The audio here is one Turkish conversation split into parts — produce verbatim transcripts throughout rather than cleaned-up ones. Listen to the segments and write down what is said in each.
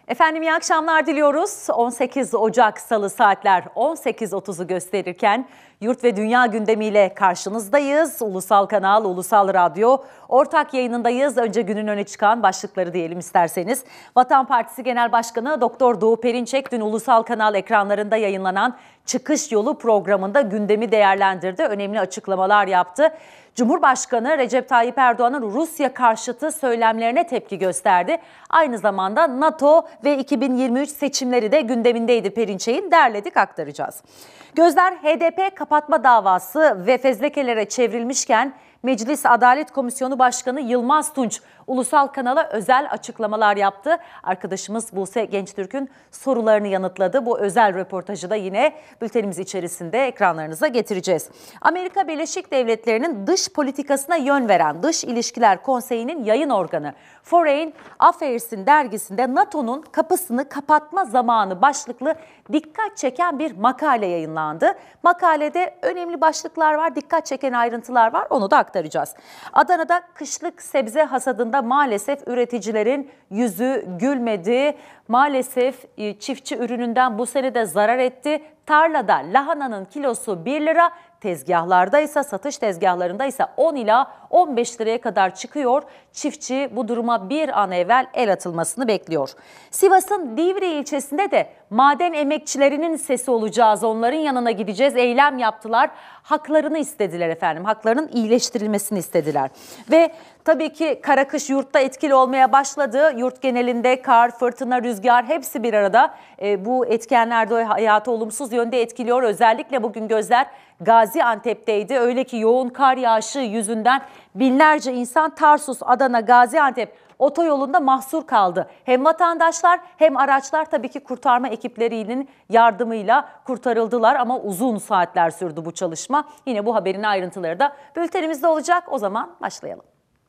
Efendim iyi akşamlar diliyoruz. on sekiz Ocak Salı saatler on sekiz otuzu gösterirken yurt ve dünya gündemiyle karşınızdayız. Ulusal Kanal, Ulusal Radyo ortak yayınındayız. Önce günün öne çıkan başlıkları diyelim isterseniz. Vatan Partisi Genel Başkanı Doktor Doğu Perinçek dün Ulusal Kanal ekranlarında yayınlanan Çıkış Yolu programında gündemi değerlendirdi. Önemli açıklamalar yaptı. Cumhurbaşkanı Recep Tayyip Erdoğan'ın Rusya karşıtı söylemlerine tepki gösterdi. Aynı zamanda NATO ve iki bin yirmi üç seçimleri de gündemindeydi Perinçek'in. Derledik, aktaracağız. Gözler H D P kapatma davası ve fezlekelere çevrilmişken Meclis Adalet Komisyonu Başkanı Yılmaz Tunç Ulusal Kanal'a özel açıklamalar yaptı. Arkadaşımız Buse Gençtürk'ün sorularını yanıtladı. Bu özel röportajı da yine bültenimiz içerisinde ekranlarınıza getireceğiz. Amerika Birleşik Devletleri'nin dış politikasına yön veren Dış İlişkiler Konseyi'nin yayın organı Foreign Affairs'in dergisinde NATO'nun kapısını kapatma zamanı başlıklı dikkat çeken bir makale yayınlandı. Makalede önemli başlıklar var, dikkat çeken ayrıntılar var, onu da aktaracağız. Adana'da kışlık sebze hasadında maalesef üreticilerin yüzü gülmedi. Maalesef çiftçi ürününden bu sene de zarar etti. Tarlada lahananın kilosu bir lira, tezgahlarda ise satış tezgahlarında ise on ila on beş liraya kadar çıkıyor. Çiftçi bu duruma bir an evvel el atılmasını bekliyor. Sivas'ın Divri ilçesinde de maden emekçilerinin sesi olacağız. Onların yanına gideceğiz. Eylem yaptılar. Haklarını istediler efendim. Haklarının iyileştirilmesini istediler. Ve tabii ki kara kış yurtta etkili olmaya başladı. Yurt genelinde kar, fırtına, rüzgar hepsi bir arada. E, bu etkenler de hayatı olumsuz yönde etkiliyor. Özellikle bugün gözler Gaziantep'teydi. Öyle ki yoğun kar yağışı yüzünden binlerce insan Tarsus, Adana, Gaziantep otoyolunda mahsur kaldı. Hem vatandaşlar hem araçlar tabii ki kurtarma ekiplerinin yardımıyla kurtarıldılar ama uzun saatler sürdü bu çalışma. Yine bu haberin ayrıntıları da bültenimizde olacak. O zaman başlayalım.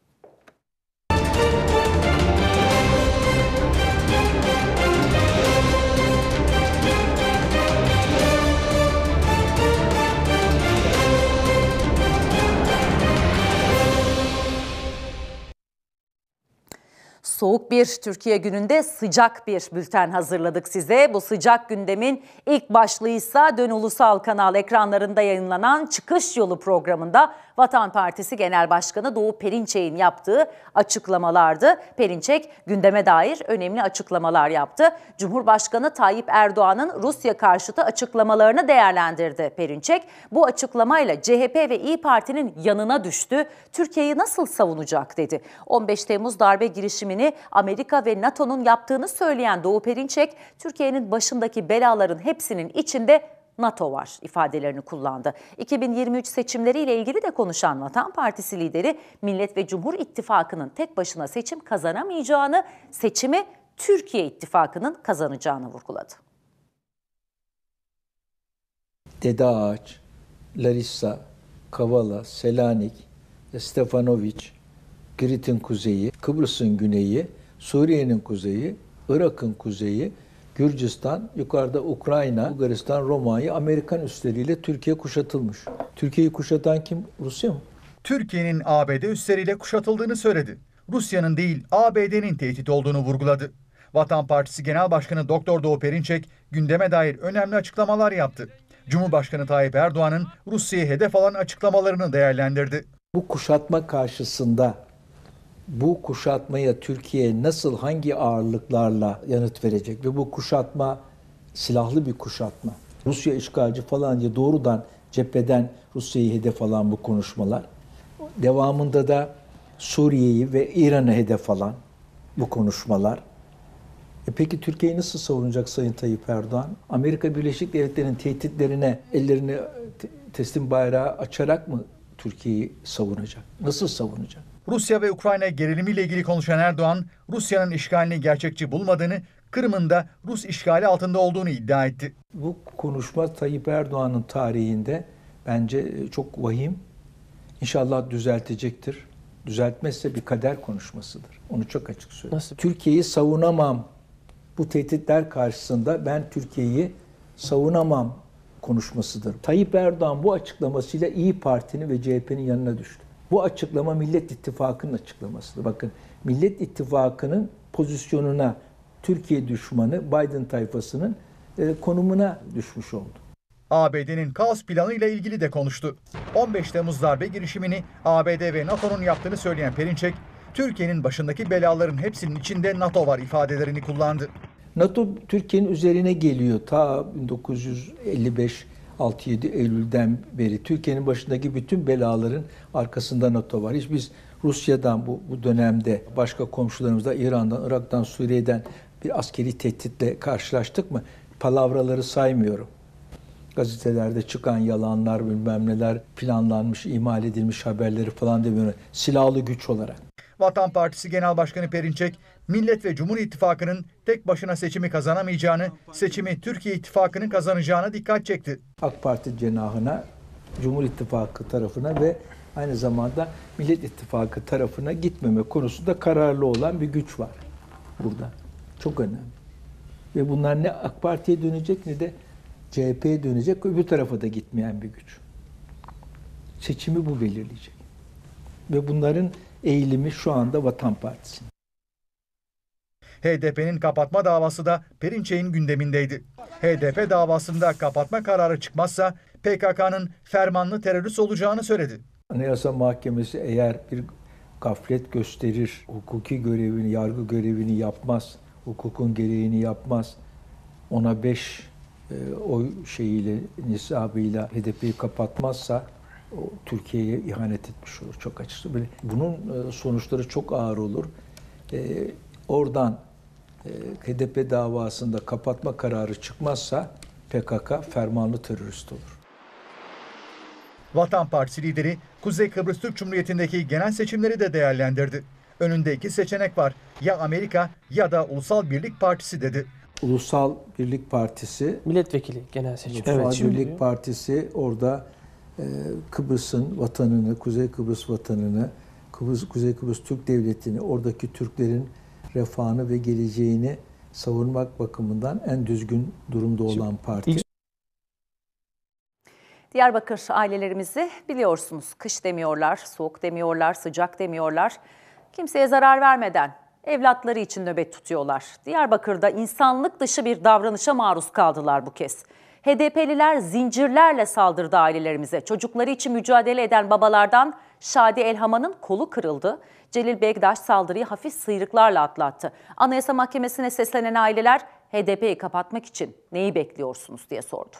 Soğuk bir Türkiye gününde sıcak bir bülten hazırladık size. Bu sıcak gündemin ilk başlığıysa dün Ulusal Kanal ekranlarında yayınlanan Çıkış Yolu programında Vatan Partisi Genel Başkanı Doğu Perinçek'in yaptığı açıklamalardı. Perinçek gündeme dair önemli açıklamalar yaptı. Cumhurbaşkanı Tayyip Erdoğan'ın Rusya karşıtı açıklamalarını değerlendirdi Perinçek. Bu açıklamayla C H P ve İYİ Parti'nin yanına düştü. Türkiye'yi nasıl savunacak dedi. on beş Temmuz darbe girişimini Amerika ve NATO'nun yaptığını söyleyen Doğu Perinçek, Türkiye'nin başındaki belaların hepsinin içinde NATO var ifadelerini kullandı. iki bin yirmi üç seçimleriyle ilgili de konuşan Vatan Partisi lideri, Millet ve Cumhur İttifakı'nın tek başına seçim kazanamayacağını, seçimi Türkiye İttifakı'nın kazanacağını vurguladı. Dede Ağaç, Larissa, Kavala, Selanik, Stefanoviç, Girit'in kuzeyi, Kıbrıs'ın güneyi, Suriye'nin kuzeyi, Irak'ın kuzeyi, Gürcistan, yukarıda Ukrayna, Bulgaristan, Romanya, Amerikan üsleriyle Türkiye kuşatılmış. Türkiye'yi kuşatan kim? Rusya mı? Türkiye'nin A B D üsleriyle kuşatıldığını söyledi. Rusya'nın değil A B D'nin tehdit olduğunu vurguladı. Vatan Partisi Genel Başkanı Doktor Doğu Perinçek gündeme dair önemli açıklamalar yaptı. Cumhurbaşkanı Tayyip Erdoğan'ın Rusya'yı hedef alan açıklamalarını değerlendirdi. Bu kuşatma karşısında bu kuşatmaya Türkiye nasıl, hangi ağırlıklarla yanıt verecek ve bu kuşatma silahlı bir kuşatma. Rusya işgalci falan diye doğrudan cepheden Rusya'yı hedef alan bu konuşmalar. Devamında da Suriye'yi ve İran'ı hedef alan bu konuşmalar. E peki Türkiye'yi nasıl savunacak Sayın Tayyip Erdoğan? Amerika Birleşik Devletleri'nin tehditlerine ellerini teslim bayrağı açarak mı Türkiye'yi savunacak? Nasıl savunacak? Rusya ve Ukrayna gerilimiyle ilgili konuşan Erdoğan, Rusya'nın işgalini gerçekçi bulmadığını, Kırım'ın da Rus işgali altında olduğunu iddia etti. Bu konuşma Tayyip Erdoğan'ın tarihinde bence çok vahim. İnşallah düzeltecektir. Düzeltmezse bir kader konuşmasıdır. Onu çok açık söyleyeyim. Nasıl? Türkiye'yi savunamam. Bu tehditler karşısında ben Türkiye'yi savunamam konuşmasıdır. Tayyip Erdoğan bu açıklamasıyla İYİ Parti'nin ve C H P'nin yanına düştü. Bu açıklama Millet İttifakı'nın açıklamasıdır. Bakın, Millet İttifakı'nın pozisyonuna Türkiye düşmanı Biden tayfasının e, konumuna düşmüş oldu. A B D'nin kaos planı ile ilgili de konuştu. on beş Temmuz darbe girişimini A B D ve NATO'nun yaptığını söyleyen Perinçek, Türkiye'nin başındaki belaların hepsinin içinde NATO var ifadelerini kullandı. NATO Türkiye'nin üzerine geliyor. Ta bin dokuz yüz elli beş altı yedi Eylül'den beri Türkiye'nin başındaki bütün belaların arkasında NATO var. Hiç biz Rusya'dan bu, bu dönemde başka komşularımızda İran'dan, Irak'tan, Suriye'den bir askeri tehditle karşılaştık mı? Palavraları saymıyorum. Gazetelerde çıkan yalanlar, bilmem neler, planlanmış, imal edilmiş haberleri falan demiyorum. Silahlı güç olarak. Vatan Partisi Genel Başkanı Perinçek, Millet ve Cumhur İttifakı'nın tek başına seçimi kazanamayacağını, seçimi Türkiye İttifakı'nın kazanacağına dikkat çekti. AK Parti cenahına, Cumhur İttifakı tarafına ve aynı zamanda Millet İttifakı tarafına gitmeme konusunda kararlı olan bir güç var burada. Çok önemli. Ve bunlar ne AK Parti'ye dönecek ne de C H P'ye dönecek, öbür tarafa da gitmeyen bir güç. Seçimi bu belirleyecek. Ve bunların eğilimi şu anda Vatan Partisi. H D P'nin kapatma davası da Perinçek'in gündemindeydi. H D P davasında kapatma kararı çıkmazsa P K K'nın fermanlı terörist olacağını söyledi. Anayasa Mahkemesi eğer bir gaflet gösterir, hukuki görevini, yargı görevini yapmaz, hukukun gereğini yapmaz, ona beş e, oy şeyiyle, nisabıyla H D P'yi kapatmazsa o Türkiye'ye ihanet etmiş olur çok açıkçası. Böyle, bunun e, sonuçları çok ağır olur. E, oradan e, H D P davasında kapatma kararı çıkmazsa P K K fermanlı terörist olur. Vatan Partisi lideri Kuzey Kıbrıs Türk Cumhuriyeti'ndeki genel seçimleri de değerlendirdi. Önünde iki seçenek var. Ya Amerika ya da Ulusal Birlik Partisi dedi. Ulusal Birlik Partisi, Milletvekili genel seçim. Ulusal Evet, şimdi Birlik Partisi orada e, Kıbrıs'ın vatanını, Kuzey Kıbrıs vatanını, Kıbrıs, Kuzey Kıbrıs Türk Devleti'ni, oradaki Türklerin refahını ve geleceğini savunmak bakımından en düzgün durumda olan parti. Diyarbakır ailelerimizi biliyorsunuz. Kış demiyorlar, soğuk demiyorlar, sıcak demiyorlar. Kimseye zarar vermeden evlatları için nöbet tutuyorlar. Diyarbakır'da insanlık dışı bir davranışa maruz kaldılar bu kez. H D P'liler zincirlerle saldırdı ailelerimize. Çocukları için mücadele eden babalardan Şadi Elhaman'ın kolu kırıldı. Celil Bektaş saldırıyı hafif sıyrıklarla atlattı. Anayasa Mahkemesi'ne seslenen aileler H D P'yi kapatmak için neyi bekliyorsunuz diye sordu.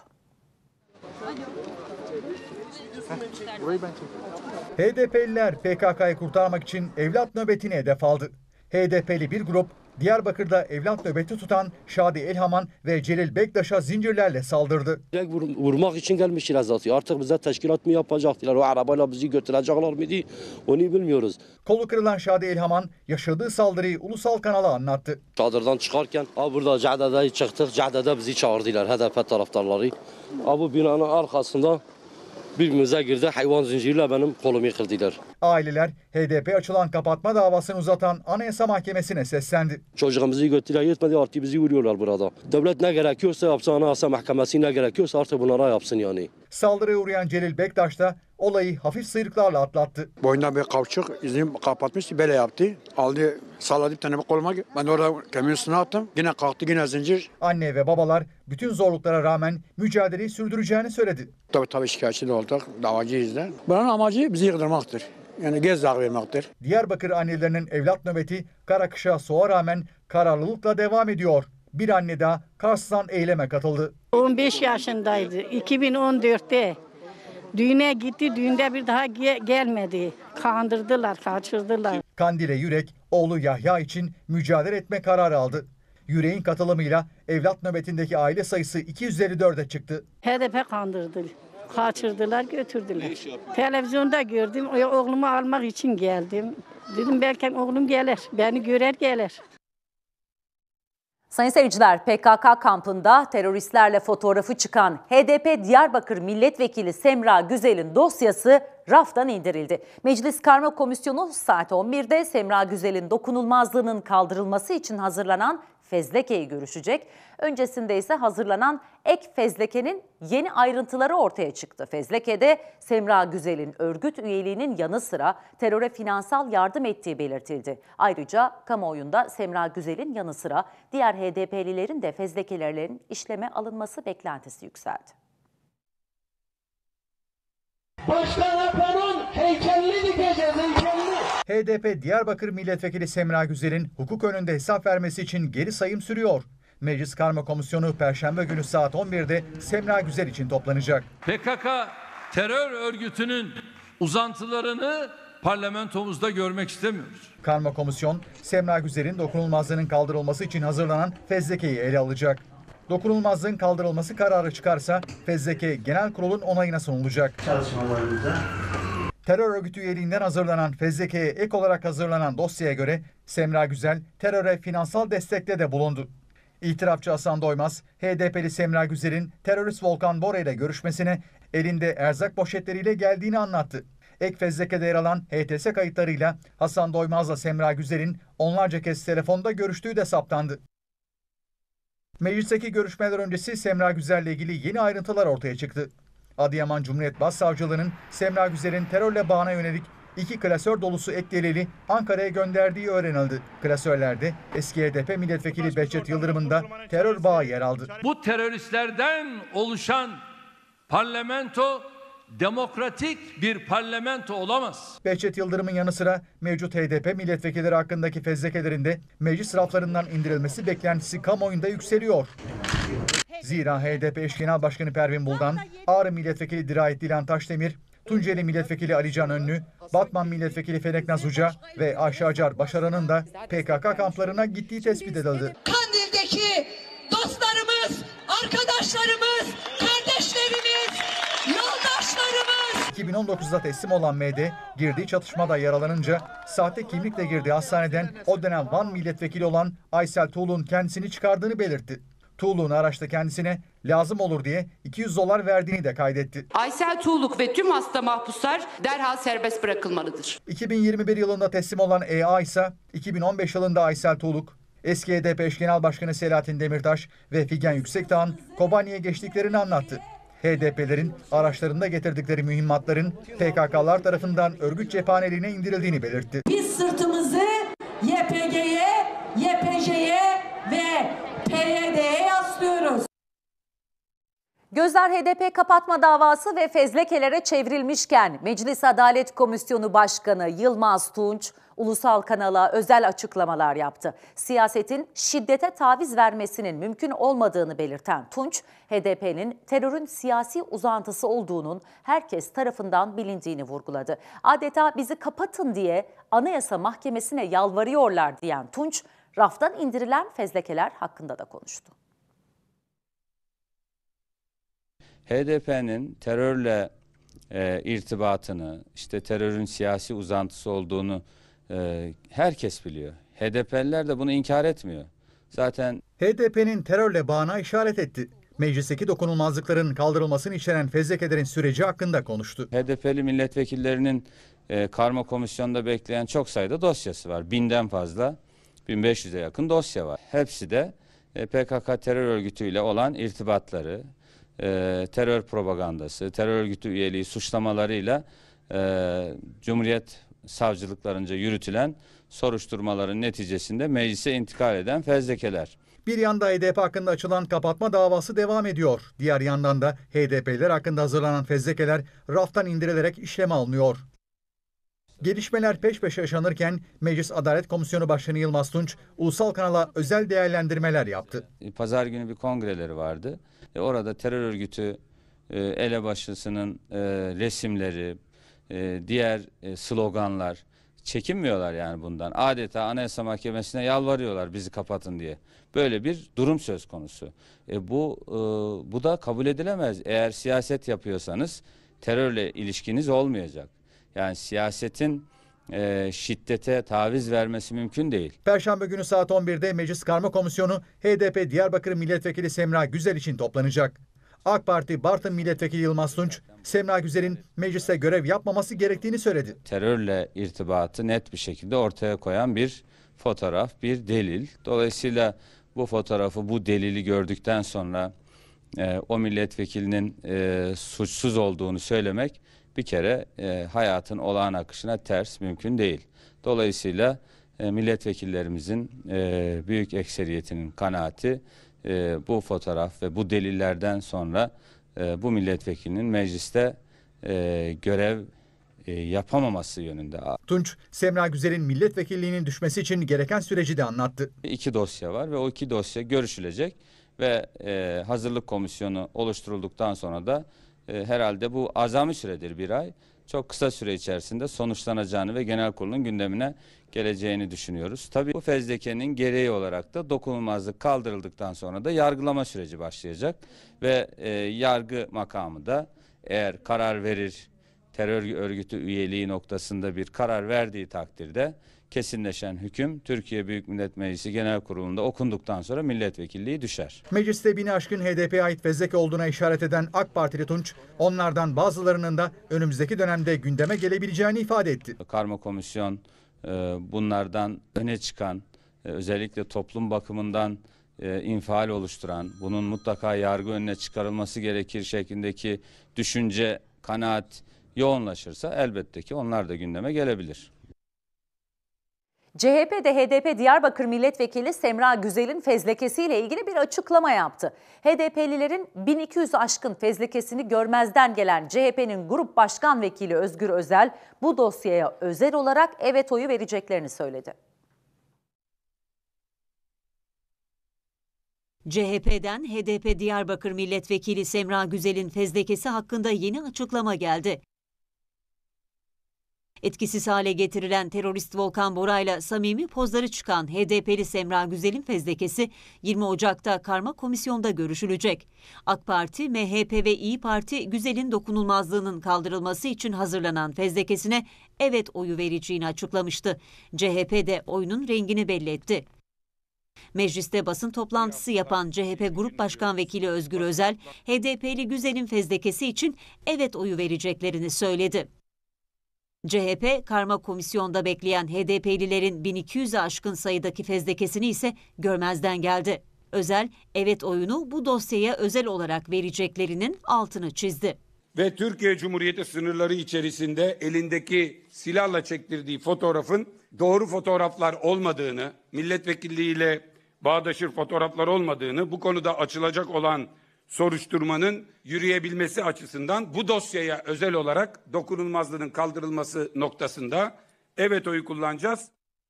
H D P'liler P K K'yı kurtarmak için evlat nöbetini hedef aldı. H D P'li bir grup Diyarbakır'da evlat nöbeti tutan Şadi Elhaman ve Celil Bektaş'a zincirlerle saldırdı. Direkt vur, vurmak için gelmişler zaten. Artık bize teşkilat mı yapacaklar? O arabayla bizi götürecekler miydi? Onu bilmiyoruz. Kolu kırılan Şadi Elhaman yaşadığı saldırıyı ulusal kanala anlattı. Çadırdan çıkarken abi burada Cahde'de çıktık. Cahde'de bizi çağırdılar H D P taraftarları. Abi binanın arkasında birbirimize girdi. Hayvan zinciriyle benim kolumu kırdılar. Aileler H D P açılan kapatma davasını uzatan Anayasa Mahkemesi'ne seslendi. Çocuğumuzu götürdüler yetmedi artık bizi vuruyorlar burada. Devlet ne gerekiyorsa yapsın, Anayasa Mahkemesi ne gerekiyorsa artık bunlara yapsın yani. Saldırıya uğrayan Celil Bektaş da olayı hafif sıyrıklarla atlattı. Boyundan bir kavçuk izini kapatmıştı, böyle yaptı. Aldı, salladı bir tane bir koluma. Ben de orada kamyon üstüne attım. Yine kalktı, yine zincir. Anne ve babalar bütün zorluklara rağmen mücadeleyi sürdüreceğini söyledi. Tabii tabii şikayetçi de olduk, davacıyız da. Bunun amacı bizi yıkdırmaktır. Yani gözdağı vermektir. Diyarbakır annelerinin evlat nöbeti kara kışa soğuğa rağmen kararlılıkla devam ediyor. Bir anne daha Kars'tan eyleme katıldı. on beş yaşındaydı. iki bin on dörtte düğüne gitti. Düğünde bir daha ge- gelmedi. Kandırdılar, kaçırdılar. Kandil'e Yürek oğlu Yahya için mücadele etme kararı aldı. Yürek'in katılımıyla evlat nöbetindeki aile sayısı iki yüz elli dörde çıktı. H D P kandırdı. Kaçırdılar, götürdüler. Televizyonda gördüm. Oğlumu almak için geldim. Dedim belki oğlum gelir. Beni görer gelir. Sayın seyirciler, P K K kampında teröristlerle fotoğrafı çıkan H D P Diyarbakır Milletvekili Semra Güzel'in dosyası raftan indirildi. Meclis Karma Komisyonu saat on birde Semra Güzel'in dokunulmazlığının kaldırılması için hazırlanan fezlekeyi görüşecek. Öncesinde ise hazırlanan ek fezlekenin yeni ayrıntıları ortaya çıktı. Fezlekede Semra Güzel'in örgüt üyeliğinin yanı sıra teröre finansal yardım ettiği belirtildi. Ayrıca kamuoyunda Semra Güzel'in yanı sıra diğer H D P'lilerin de fezlekelerinin işleme alınması beklentisi yükseldi. Başkan Apo'nun heykelini dikeceğiz, heykelini. H D P Diyarbakır Milletvekili Semra Güzel'in hukuk önünde hesap vermesi için geri sayım sürüyor. Meclis Karma Komisyonu Perşembe günü saat on birde Semra Güzel için toplanacak. P K K terör örgütünün uzantılarını parlamentomuzda görmek istemiyoruz. Karma Komisyon, Semra Güzel'in dokunulmazlığının kaldırılması için hazırlanan fezlekeyi ele alacak. Dokunulmazlığın kaldırılması kararı çıkarsa fezleke genel kurulun onayına sunulacak. Çalışmalarımıza. Terör örgütü üyeliğinden hazırlanan fezlekeye ek olarak hazırlanan dosyaya göre Semra Güzel teröre finansal destekte de bulundu. İtirafçı Hasan Doymaz, H D P'li Semra Güzel'in terörist Volkan Bora ile görüşmesine elinde erzak poşetleriyle geldiğini anlattı. Ek fezlekede yer alan H T S kayıtlarıyla Hasan Doymaz'la Semra Güzel'in onlarca kez telefonda görüştüğü de saptandı. Meclisteki görüşmeler öncesi Semra Güzel'le ilgili yeni ayrıntılar ortaya çıktı. Adıyaman Cumhuriyet Başsavcılığı'nın Semra Güzel'in terörle bağına yönelik iki klasör dolusu ek delili Ankara'ya gönderdiği öğrenildi. Klasörlerde eski H D P milletvekili Behçet Yıldırım'ın da terör bağı yer aldı. Bu teröristlerden oluşan parlamento demokratik bir parlamento olamaz. Behçet Yıldırım'ın yanı sıra mevcut H D P milletvekilleri hakkındaki fezlekelerin de meclis raflarından indirilmesi beklentisi kamuoyunda yükseliyor. Zira H D P eş genel başkanı Pervin Buldan, Ağrı milletvekili Dirayet Dilan Taşdemir, Tunceli milletvekili Alican Önlü, Batman milletvekili Felek Naz Uca ve Ayşe Acar Başaran'ın da P K K kamplarına gittiği tespit edildi. Kandil'deki dostlarımız, arkadaşlarımız, kardeşlerimiz, yoldaşlarımız. iki bin on dokuzda teslim olan M D, girdiği çatışmada yaralanınca sahte kimlikle girdiği hastaneden o dönem Van milletvekili olan Aysel Tuğlu'nun kendisini çıkardığını belirtti. Tuğlu'nun araçta kendisine lazım olur diye iki yüz dolar verdiğini de kaydetti. Aysel Tuğluk ve tüm hasta mahpuslar derhal serbest bırakılmalıdır. iki bin yirmi bir yılında teslim olan E A ise iki bin on beş yılında Aysel Tuğluk, eski H D P eş genel başkanı Selahattin Demirtaş ve Figen Yüksekdağ'ın Kobani'ye geçtiklerini anlattı. H D P'lerin araçlarında getirdikleri mühimmatların P K K'lar tarafından örgüt cephaneliğine indirildiğini belirtti. Biz sırtımızı Y P G'ye, Y P J'ye ve P Y D'ye yaslıyoruz. Gözler H D P kapatma davası ve fezlekelere çevrilmişken Meclis Adalet Komisyonu Başkanı Yılmaz Tunç ulusal kanala özel açıklamalar yaptı. Siyasetin şiddete taviz vermesinin mümkün olmadığını belirten Tunç, H D P'nin terörün siyasi uzantısı olduğunun herkes tarafından bilindiğini vurguladı. Adeta bizi kapatın diye Anayasa Mahkemesi'ne yalvarıyorlar diyen Tunç, raftan indirilen fezlekeler hakkında da konuştu. H D P'nin terörle e, irtibatını, işte terörün siyasi uzantısı olduğunu e, herkes biliyor. H D P'liler de bunu inkar etmiyor. Zaten H D P'nin terörle bağına işaret etti. Meclisteki dokunulmazlıkların kaldırılmasını içeren fezlekelerin süreci hakkında konuştu. H D P'li milletvekillerinin e, karma komisyonda bekleyen çok sayıda dosyası var. Binden fazla, bin beş yüze yakın dosya var. Hepsi de e, P K K terör örgütüyle olan irtibatları, e, terör propagandası, terör örgütü üyeliği suçlamalarıyla e, Cumhuriyet savcılıklarınca yürütülen soruşturmaların neticesinde meclise intikal eden fezlekeler. Bir yanda H D P hakkında açılan kapatma davası devam ediyor. Diğer yandan da H D P'liler hakkında hazırlanan fezlekeler raftan indirilerek işleme alınıyor. Gelişmeler peş peşe yaşanırken Meclis Adalet Komisyonu Başkanı Yılmaz Tunç ulusal kanala özel değerlendirmeler yaptı. Pazar günü bir kongreleri vardı. E, orada terör örgütü e, elebaşısının e, resimleri, e, diğer e, sloganlar çekinmiyorlar yani bundan. Adeta Anayasa Mahkemesi'ne yalvarıyorlar bizi kapatın diye. Böyle bir durum söz konusu. E, bu e, bu da kabul edilemez. Eğer siyaset yapıyorsanız terörle ilişkiniz olmayacak. Yani siyasetin e, şiddete taviz vermesi mümkün değil. Perşembe günü saat on birde Meclis Karma Komisyonu H D P Diyarbakır Milletvekili Semra Güzel için toplanacak. AK Parti Bartın Milletvekili Yılmaz Tunç, Semra Güzel'in mecliste görev yapmaması gerektiğini söyledi. Terörle irtibatı net bir şekilde ortaya koyan bir fotoğraf, bir delil. Dolayısıyla bu bu fotoğrafı, bu delili gördükten sonra e, o milletvekilinin e, suçsuz olduğunu söylemek bir kere e, hayatın olağan akışına ters, mümkün değil. Dolayısıyla e, milletvekillerimizin e, büyük ekseriyetinin kanaati e, bu fotoğraf ve bu delillerden sonra e, bu milletvekilinin mecliste e, görev e, yapamaması yönünde. Tunç, Semra Güzel'in milletvekilliğinin düşmesi için gereken süreci de anlattı. İki dosya var ve o iki dosya görüşülecek ve e, hazırlık komisyonu oluşturulduktan sonra da e, herhalde bu azami süredir, bir ay. Çok kısa süre içerisinde sonuçlanacağını ve genel kurulun gündemine geleceğini düşünüyoruz. Tabii bu fezlekenin gereği olarak da dokunulmazlık kaldırıldıktan sonra da yargılama süreci başlayacak ve e, yargı makamı da eğer karar verir, terör örgütü üyeliği noktasında bir karar verdiği takdirde kesinleşen hüküm Türkiye Büyük Millet Meclisi Genel Kurulu'nda okunduktan sonra milletvekilliği düşer. Mecliste bini aşkın H D P'ye ait fezleke olduğuna işaret eden AK Partili Tunç, onlardan bazılarının da önümüzdeki dönemde gündeme gelebileceğini ifade etti. Karma komisyon e, bunlardan öne çıkan, e, özellikle toplum bakımından e, infial oluşturan, bunun mutlaka yargı önüne çıkarılması gerekir şeklindeki düşünce, kanaat yoğunlaşırsa elbette ki onlar da gündeme gelebilir. C H P'de H D P Diyarbakır Milletvekili Semra Güzel'in fezlekesiyle ilgili bir açıklama yaptı. H D P'lilerin bin iki yüz aşkın fezlekesini görmezden gelen C H P'nin Grup Başkan Vekili Özgür Özel bu dosyaya özel olarak evet oyu vereceklerini söyledi. C H P'den H D P Diyarbakır Milletvekili Semra Güzel'in fezlekesi hakkında yeni açıklama geldi. Etkisiz hale getirilen terörist Volkan Bora'yla samimi pozları çıkan H D P'li Semra Güzel'in fezlekesi yirmi Ocak'ta karma komisyonda görüşülecek. AK Parti, M H P ve İyi Parti Güzel'in dokunulmazlığının kaldırılması için hazırlanan fezlekesine evet oyu vereceğini açıklamıştı. C H P de oyunun rengini belli etti. Mecliste basın toplantısı yapan C H P Grup Başkan Vekili Özgür Özel, H D P'li Güzel'in fezlekesi için evet oyu vereceklerini söyledi. C H P, karma komisyonda bekleyen H D P'lilerin bin iki yüz'e aşkın sayıdaki fezlekesini ise görmezden geldi. Özel, evet oyunu bu dosyaya özel olarak vereceklerinin altını çizdi. Ve Türkiye Cumhuriyeti sınırları içerisinde elindeki silahla çektirdiği fotoğrafın doğru fotoğraflar olmadığını, milletvekilliğiyle bağdaşır fotoğraflar olmadığını, bu konuda açılacak olan soruşturmanın yürüyebilmesi açısından bu dosyaya özel olarak dokunulmazlığının kaldırılması noktasında evet oyu kullanacağız.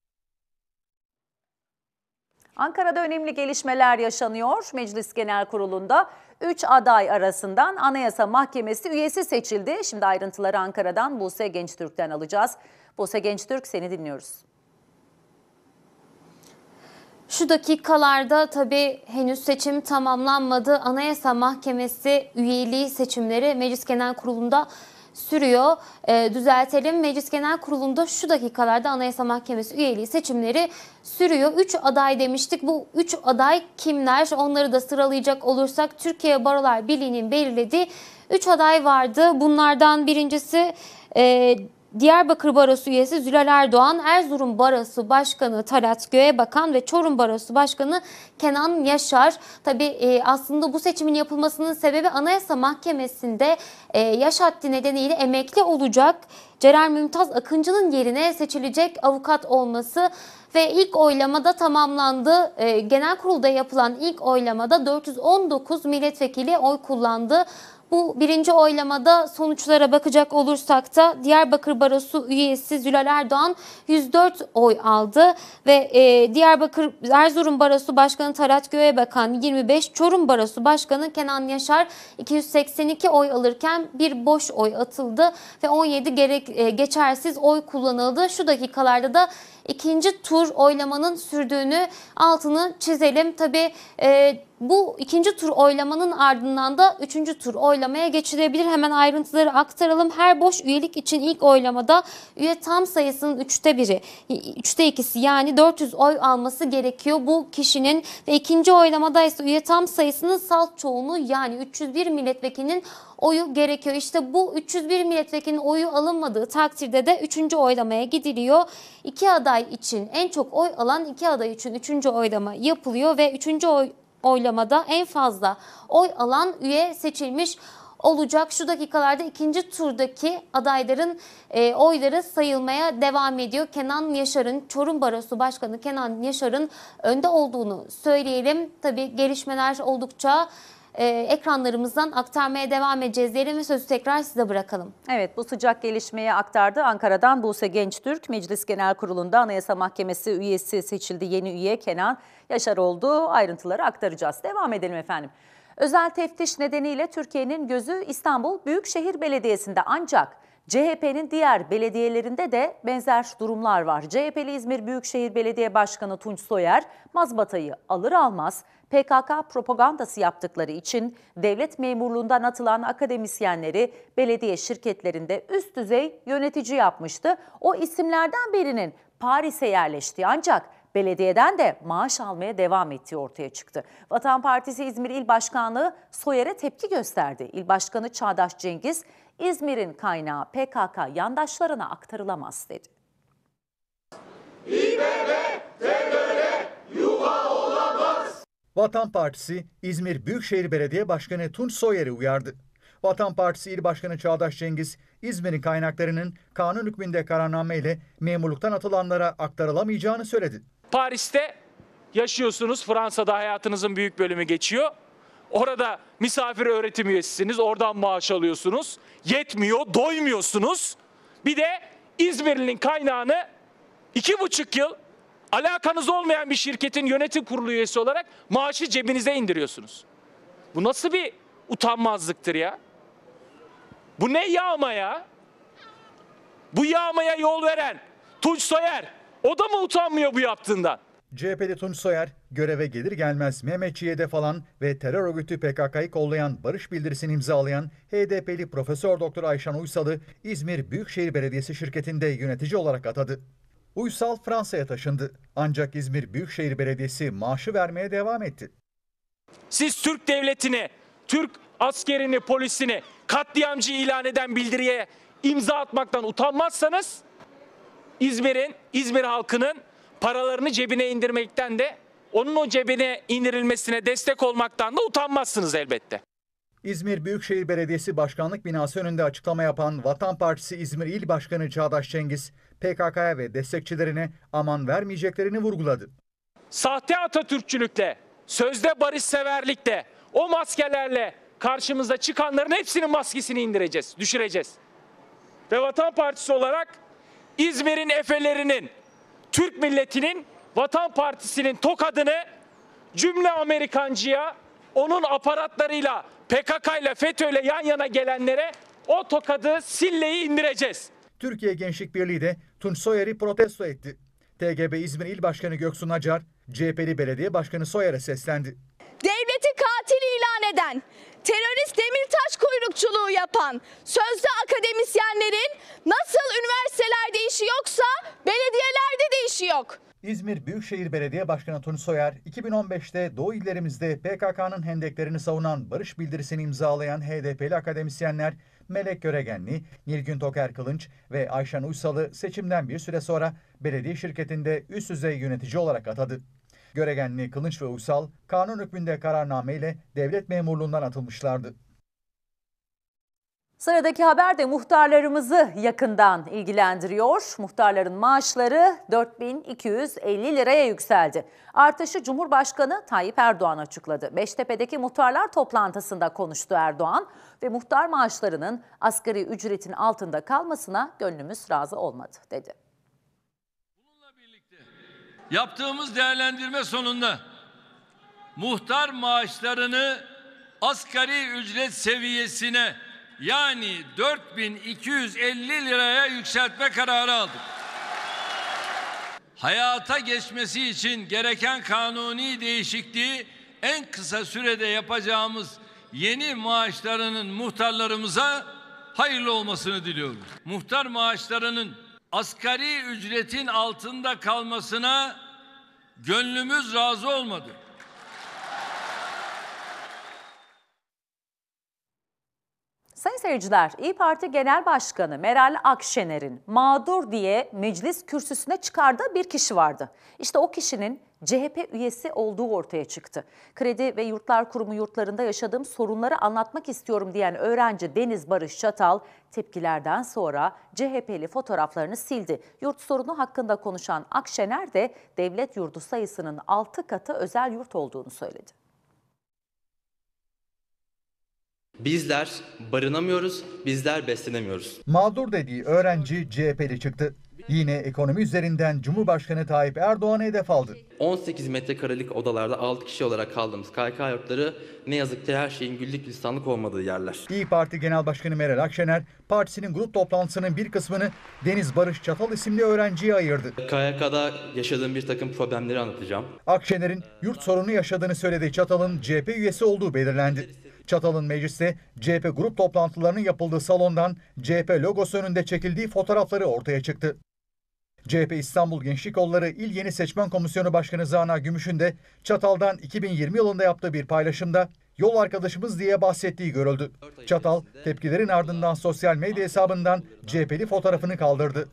Ankara'da önemli gelişmeler yaşanıyor. Meclis Genel Kurulu'nda üç aday arasından Anayasa Mahkemesi üyesi seçildi. Şimdi ayrıntıları Ankara'dan Buse Gençtürk'ten alacağız. Buse Gençtürk, seni dinliyoruz. Şu dakikalarda tabii henüz seçim tamamlanmadı. Anayasa Mahkemesi üyeliği seçimleri Meclis Genel Kurulu'nda sürüyor. E, düzeltelim. Meclis Genel Kurulu'nda şu dakikalarda Anayasa Mahkemesi üyeliği seçimleri sürüyor. Üç aday demiştik. Bu üç aday kimler? Onları da sıralayacak olursak Türkiye Barolar Birliği'nin belirlediği üç aday vardı. Bunlardan birincisi E, Diyarbakır Barosu üyesi Zülal Erdoğan, Erzurum Barosu Başkanı Talat Göğebakan ve Çorum Barosu Başkanı Kenan Yaşar. Tabii e, aslında bu seçimin yapılmasının sebebi Anayasa Mahkemesi'nde e, yaş haddi nedeniyle emekli olacak Celal Mümtaz Akıncı'nın yerine seçilecek avukat olması ve ilk oylamada tamamlandı. E, Genel Kurul'da yapılan ilk oylamada dört yüz on dokuz milletvekili oy kullandı. Bu birinci oylamada sonuçlara bakacak olursak da Diyarbakır Barosu üyesi Zülal Erdoğan yüz dört oy aldı ve e, Diyarbakır Erzurum Barosu Başkanı Talat Göğebakan yirmi beş, Çorum Barosu Başkanı Kenan Yaşar iki yüz seksen iki oy alırken bir boş oy atıldı ve on yedi gerek, e, geçersiz oy kullanıldı. Şu dakikalarda da ikinci tur oylamanın sürdüğünü altını çizelim. Tabii e, bu ikinci tur oylamanın ardından da üçüncü tur oylamaya geçilebilir. Hemen ayrıntıları aktaralım. Her boş üyelik için ilk oylamada üye tam sayısının üçte biri, üçte ikisi yani dört yüz oy alması gerekiyor bu kişinin. Ve ikinci oylamada ise üye tam sayısının salt çoğunluğu yani üç yüz bir milletvekilinin oyu gerekiyor. İşte bu üç yüz bir milletvekilinin oyu alınmadığı takdirde de üçüncü oylamaya gidiliyor. İki aday için en çok oy alan iki aday için üçüncü oylama yapılıyor ve üçüncü oy, oylamada en fazla oy alan üye seçilmiş olacak. Şu dakikalarda ikinci turdaki adayların e, oyları sayılmaya devam ediyor. Kenan Yaşar'ın, Çorum Barosu Başkanı Kenan Yaşar'ın önde olduğunu söyleyelim. Tabii gelişmeler oldukça e, ekranlarımızdan aktarmaya devam edeceğiz diyelim ve sözü tekrar size bırakalım. Evet, bu sıcak gelişmeyi aktardı. Ankara'dan Buse Gençtürk, Meclis Genel Kurulu'nda Anayasa Mahkemesi üyesi seçildi. Yeni üye Kenan Yaşar oldu. Ayrıntıları aktaracağız. Devam edelim efendim. Özel teftiş nedeniyle Türkiye'nin gözü İstanbul Büyükşehir Belediyesi'nde, ancak C H P'nin diğer belediyelerinde de benzer durumlar var. C H P'li İzmir Büyükşehir Belediye Başkanı Tunç Soyer, mazbatayı alır almaz P K K propagandası yaptıkları için devlet memurluğundan atılan akademisyenleri belediye şirketlerinde üst düzey yönetici yapmıştı. O isimlerden birinin Paris'e yerleştiği, ancak belediyeden de maaş almaya devam ettiği ortaya çıktı. Vatan Partisi İzmir İl Başkanlığı Soyer'e tepki gösterdi. İl Başkanı Çağdaş Cengiz, İzmir'in kaynağı P K K yandaşlarına aktarılamaz dedi. İBB teröre yuva olamaz. Vatan Partisi İzmir Büyükşehir Belediye Başkanı Tunç Soyer'i uyardı. Vatan Partisi İl Başkanı Çağdaş Cengiz, İzmir'in kaynaklarının kanun hükmünde kararnameyle memurluktan atılanlara aktarılamayacağını söyledi. Paris'te yaşıyorsunuz, Fransa'da hayatınızın büyük bölümü geçiyor. Orada misafir öğretim üyesisiniz, oradan maaş alıyorsunuz. Yetmiyor, doymuyorsunuz. Bir de İzmirli'nin kaynağını iki buçuk yıl alakanız olmayan bir şirketin yönetim kurulu üyesi olarak maaşı cebinize indiriyorsunuz. Bu nasıl bir utanmazlıktır ya? Bu ne yağma ya? Bu yağmaya yol veren Tunç Soyer, o da mı utanmıyor bu yaptığından? C H P'li Tunç Soyer, göreve gelir gelmez Mehmetçiğe de falan ve terör örgütü P K K'yı kollayan barış bildirisini imzalayan H D P'li Profesör Doktor Ayşan Uysal'ı İzmir Büyükşehir Belediyesi şirketinde yönetici olarak atadı. Uysal Fransa'ya taşındı. Ancak İzmir Büyükşehir Belediyesi maaşı vermeye devam etti. Siz Türk devletini, Türk askerini, polisini katliamcı ilan eden bildiriye imza atmaktan utanmazsanız, İzmir'in, İzmir halkının paralarını cebine indirmekten de onun o cebine indirilmesine destek olmaktan da utanmazsınız elbette. İzmir Büyükşehir Belediyesi Başkanlık binası önünde açıklama yapan Vatan Partisi İzmir İl Başkanı Çağdaş Cengiz, P K K'ya ve destekçilerine aman vermeyeceklerini vurguladı. Sahte Atatürkçülükle, sözde barışseverlikle, o maskelerle karşımıza çıkanların hepsinin maskesini indireceğiz, düşüreceğiz. Ve Vatan Partisi olarak İzmir'in efelerinin, Türk milletinin, Vatan Partisi'nin tokadını cümle Amerikancıya, onun aparatlarıyla, P K K ile FETÖ'yle yan yana gelenlere o tokadı, silleyi indireceğiz. Türkiye Gençlik Birliği de Tunç Soyer'i protesto etti. T G B İzmir İl Başkanı Göksun Acar, C H P'li Belediye Başkanı Soyer'e seslendi. Devleti katil ilan eden, terörist Demirtaş kuyrukçuluğu yapan sözde akademisyenlerin nasıl üniversitelerde işi yoksa belediyelerde de işi yok. İzmir Büyükşehir Belediye Başkanı Tunç Soyer, iki bin on beşte Doğu illerimizde P K K'nın hendeklerini savunan barış bildirisini imzalayan H D P'li akademisyenler Melek Göregenli, Nilgün Toker Kılınç ve Ayşen Uysal'ı seçimden bir süre sonra belediye şirketinde üst düzey yönetici olarak atadı. Göregenli, Kılınç ve Uysal kanun hükmünde kararnameyle devlet memurluğundan atılmışlardı. Sıradaki haber de muhtarlarımızı yakından ilgilendiriyor. Muhtarların maaşları dört bin iki yüz elli liraya yükseldi. Artışı Cumhurbaşkanı Tayyip Erdoğan açıkladı. Beştepe'deki muhtarlar toplantısında konuştu Erdoğan ve muhtar maaşlarının asgari ücretin altında kalmasına gönlümüz razı olmadı dedi. Bununla birlikte yaptığımız değerlendirme sonunda muhtar maaşlarını asgari ücret seviyesine, yani dört bin iki yüz elli liraya yükseltme kararı aldık. Hayata geçmesi için gereken kanuni değişikliği en kısa sürede yapacağımız yeni maaşlarının muhtarlarımıza hayırlı olmasını diliyorum. Muhtar maaşlarının asgari ücretin altında kalmasına gönlümüz razı olmadı. Sayın seyirciler, İYİ Parti Genel Başkanı Meral Akşener'in mağdur diye meclis kürsüsüne çıkardığı bir kişi vardı. İşte o kişinin C H P üyesi olduğu ortaya çıktı. Kredi ve Yurtlar Kurumu yurtlarında yaşadığım sorunları anlatmak istiyorum diyen öğrenci Deniz Barış Çatal tepkilerden sonra C H P'li fotoğraflarını sildi. Yurt sorunu hakkında konuşan Akşener de devlet yurdu sayısının altı katı özel yurt olduğunu söyledi. Bizler barınamıyoruz, bizler beslenemiyoruz. Mağdur dediği öğrenci C H P'li çıktı. Yine ekonomi üzerinden Cumhurbaşkanı Tayyip Erdoğan'a hedef aldı. on sekiz metrekarelik odalarda altı kişi olarak kaldığımız K Y K yurtları ne yazık ki her şeyin güllük gülistanlık olmadığı yerler. İYİ Parti Genel Başkanı Meral Akşener, partisinin grup toplantısının bir kısmını Deniz Barış Çatal isimli öğrenciye ayırdı. K Y K'da yaşadığım bir takım problemleri anlatacağım. Akşener'in yurt sorunu yaşadığını söylediği Çatal'ın C H P üyesi olduğu belirlendi. Çatal'ın mecliste C H P grup toplantılarının yapıldığı salondan C H P logosu önünde çekildiği fotoğrafları ortaya çıktı. C H P İstanbul Gençlik Kolları İl Yeni Seçmen Komisyonu Başkanı Zana Gümüş'ün de Çatal'dan iki bin yirmi yılında yaptığı bir paylaşımda yol arkadaşımız diye bahsettiği görüldü. Çatal, tepkilerin ardından sosyal medya hesabından C H P'li fotoğrafını kaldırdı.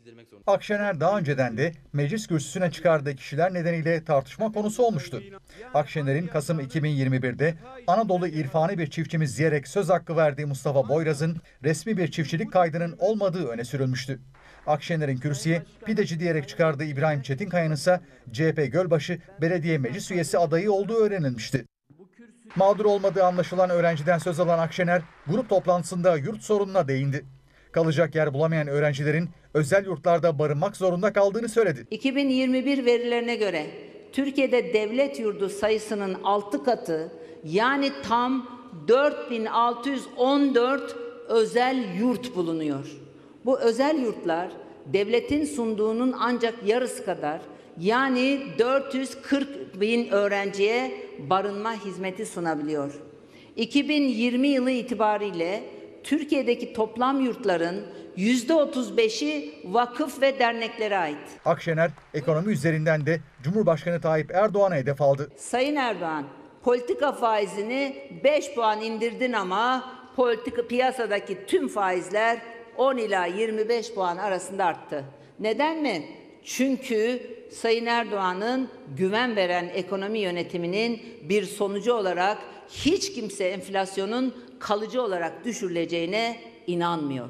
Akşener daha önceden de meclis kürsüsüne çıkardığı kişiler nedeniyle tartışma konusu olmuştu. Akşener'in Kasım iki bin yirmi bir'de Anadolu irfanı bir çiftçimiz diyerek söz hakkı verdiği Mustafa Boyraz'ın resmi bir çiftçilik kaydının olmadığı öne sürülmüştü. Akşener'in kürsüye pideci diyerek çıkardığı İbrahim Çetinkaya'nın ise C H P Gölbaşı Belediye Meclis Üyesi adayı olduğu öğrenilmişti. Mağdur olmadığı anlaşılan öğrenciden söz alan Akşener, grup toplantısında yurt sorununa değindi. Kalacak yer bulamayan öğrencilerin özel yurtlarda barınmak zorunda kaldığını söyledi. iki bin yirmi bir verilerine göre Türkiye'de devlet yurdu sayısının altı katı, yani tam dört bin altı yüz on dört özel yurt bulunuyor. Bu özel yurtlar devletin sunduğunun ancak yarısı kadar, yani dört yüz kırk bin öğrenciye barınma hizmeti sunabiliyor. iki bin yirmi yılı itibariyle Türkiye'deki toplam yurtların yüzde otuz beşi vakıf ve derneklere ait. Akşener ekonomi üzerinden de Cumhurbaşkanı Tayyip Erdoğan'a hedef aldı. Sayın Erdoğan, politika faizini beş puan indirdin ama politika piyasadaki tüm faizler on ila yirmi beş puan arasında arttı. Neden mi? Çünkü Sayın Erdoğan'ın güven veren ekonomi yönetiminin bir sonucu olarak hiç kimse enflasyonun kalıcı olarak düşürüleceğine inanmıyor.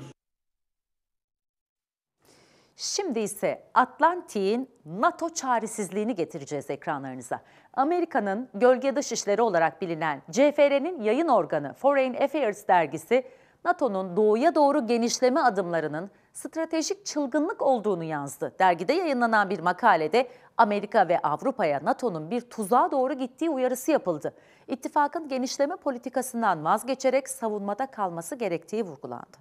Şimdi ise Atlantik'in NATO çaresizliğini getireceğiz ekranlarınıza. Amerika'nın gölge dışişleri olarak bilinen C F R'nin yayın organı Foreign Affairs dergisi, NATO'nun doğuya doğru genişleme adımlarının stratejik çılgınlık olduğunu yazdı. Dergide yayınlanan bir makalede Amerika ve Avrupa'ya NATO'nun bir tuzağa doğru gittiği uyarısı yapıldı. İttifakın genişleme politikasından vazgeçerek savunmada kalması gerektiği vurgulandı.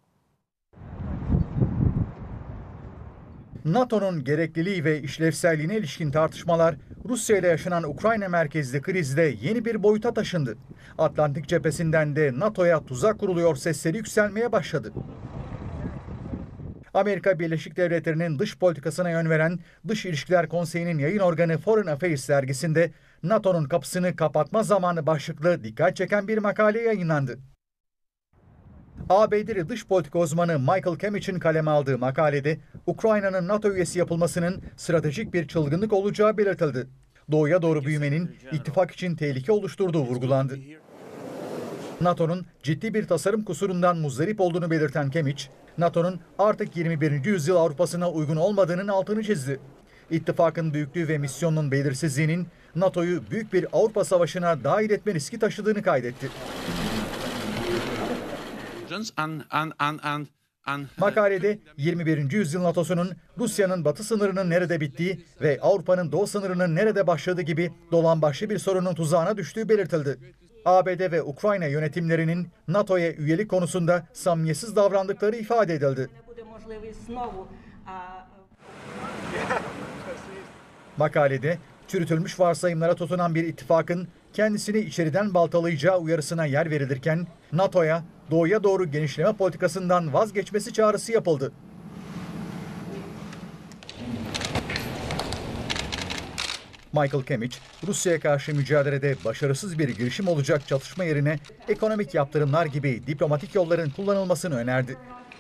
NATO'nun gerekliliği ve işlevselliğine ilişkin tartışmalar Rusya ile yaşanan Ukrayna merkezli krizde yeni bir boyuta taşındı. Atlantik cephesinden de NATO'ya tuzak kuruluyor sesleri yükselmeye başladı. Amerika Birleşik Devletleri'nin dış politikasına yön veren Dış İlişkiler Konseyi'nin yayın organı Foreign Affairs dergisinde NATO'nun kapısını kapatma zamanı başlıklı dikkat çeken bir makale yayınlandı. A B D'li dış politika uzmanı Michael Kemich'in kaleme aldığı makalede Ukrayna'nın NATO üyesi yapılmasının stratejik bir çılgınlık olacağı belirtildi. Doğuya doğru büyümenin ittifak için tehlike oluşturduğu vurgulandı. NATO'nun ciddi bir tasarım kusurundan muzdarip olduğunu belirten Kemich, NATO'nun artık yirmi birinci yüzyıl Avrupa'sına uygun olmadığının altını çizdi. İttifakın büyüklüğü ve misyonunun belirsizliğinin NATO'yu büyük bir Avrupa Savaşı'na dahil etme riski taşıdığını kaydetti. Makalede yirmi birinci yüzyıl NATO'sunun Rusya'nın batı sınırının nerede bittiği ve Avrupa'nın doğu sınırının nerede başladığı gibi dolambaçlı bir sorunun tuzağına düştüğü belirtildi. A B D ve Ukrayna yönetimlerinin NATO'ya üyelik konusunda samimiyetsiz davrandıkları ifade edildi. Makalede çürütülmüş varsayımlara tutunan bir ittifakın kendisini içeriden baltalayacağı uyarısına yer verilirken NATO'ya doğuya doğru genişleme politikasından vazgeçmesi çağrısı yapıldı. Michael Kimmich, Rusya'ya karşı mücadelede başarısız bir girişim olacak çatışma yerine ekonomik yaptırımlar gibi diplomatik yolların kullanılmasını önerdi.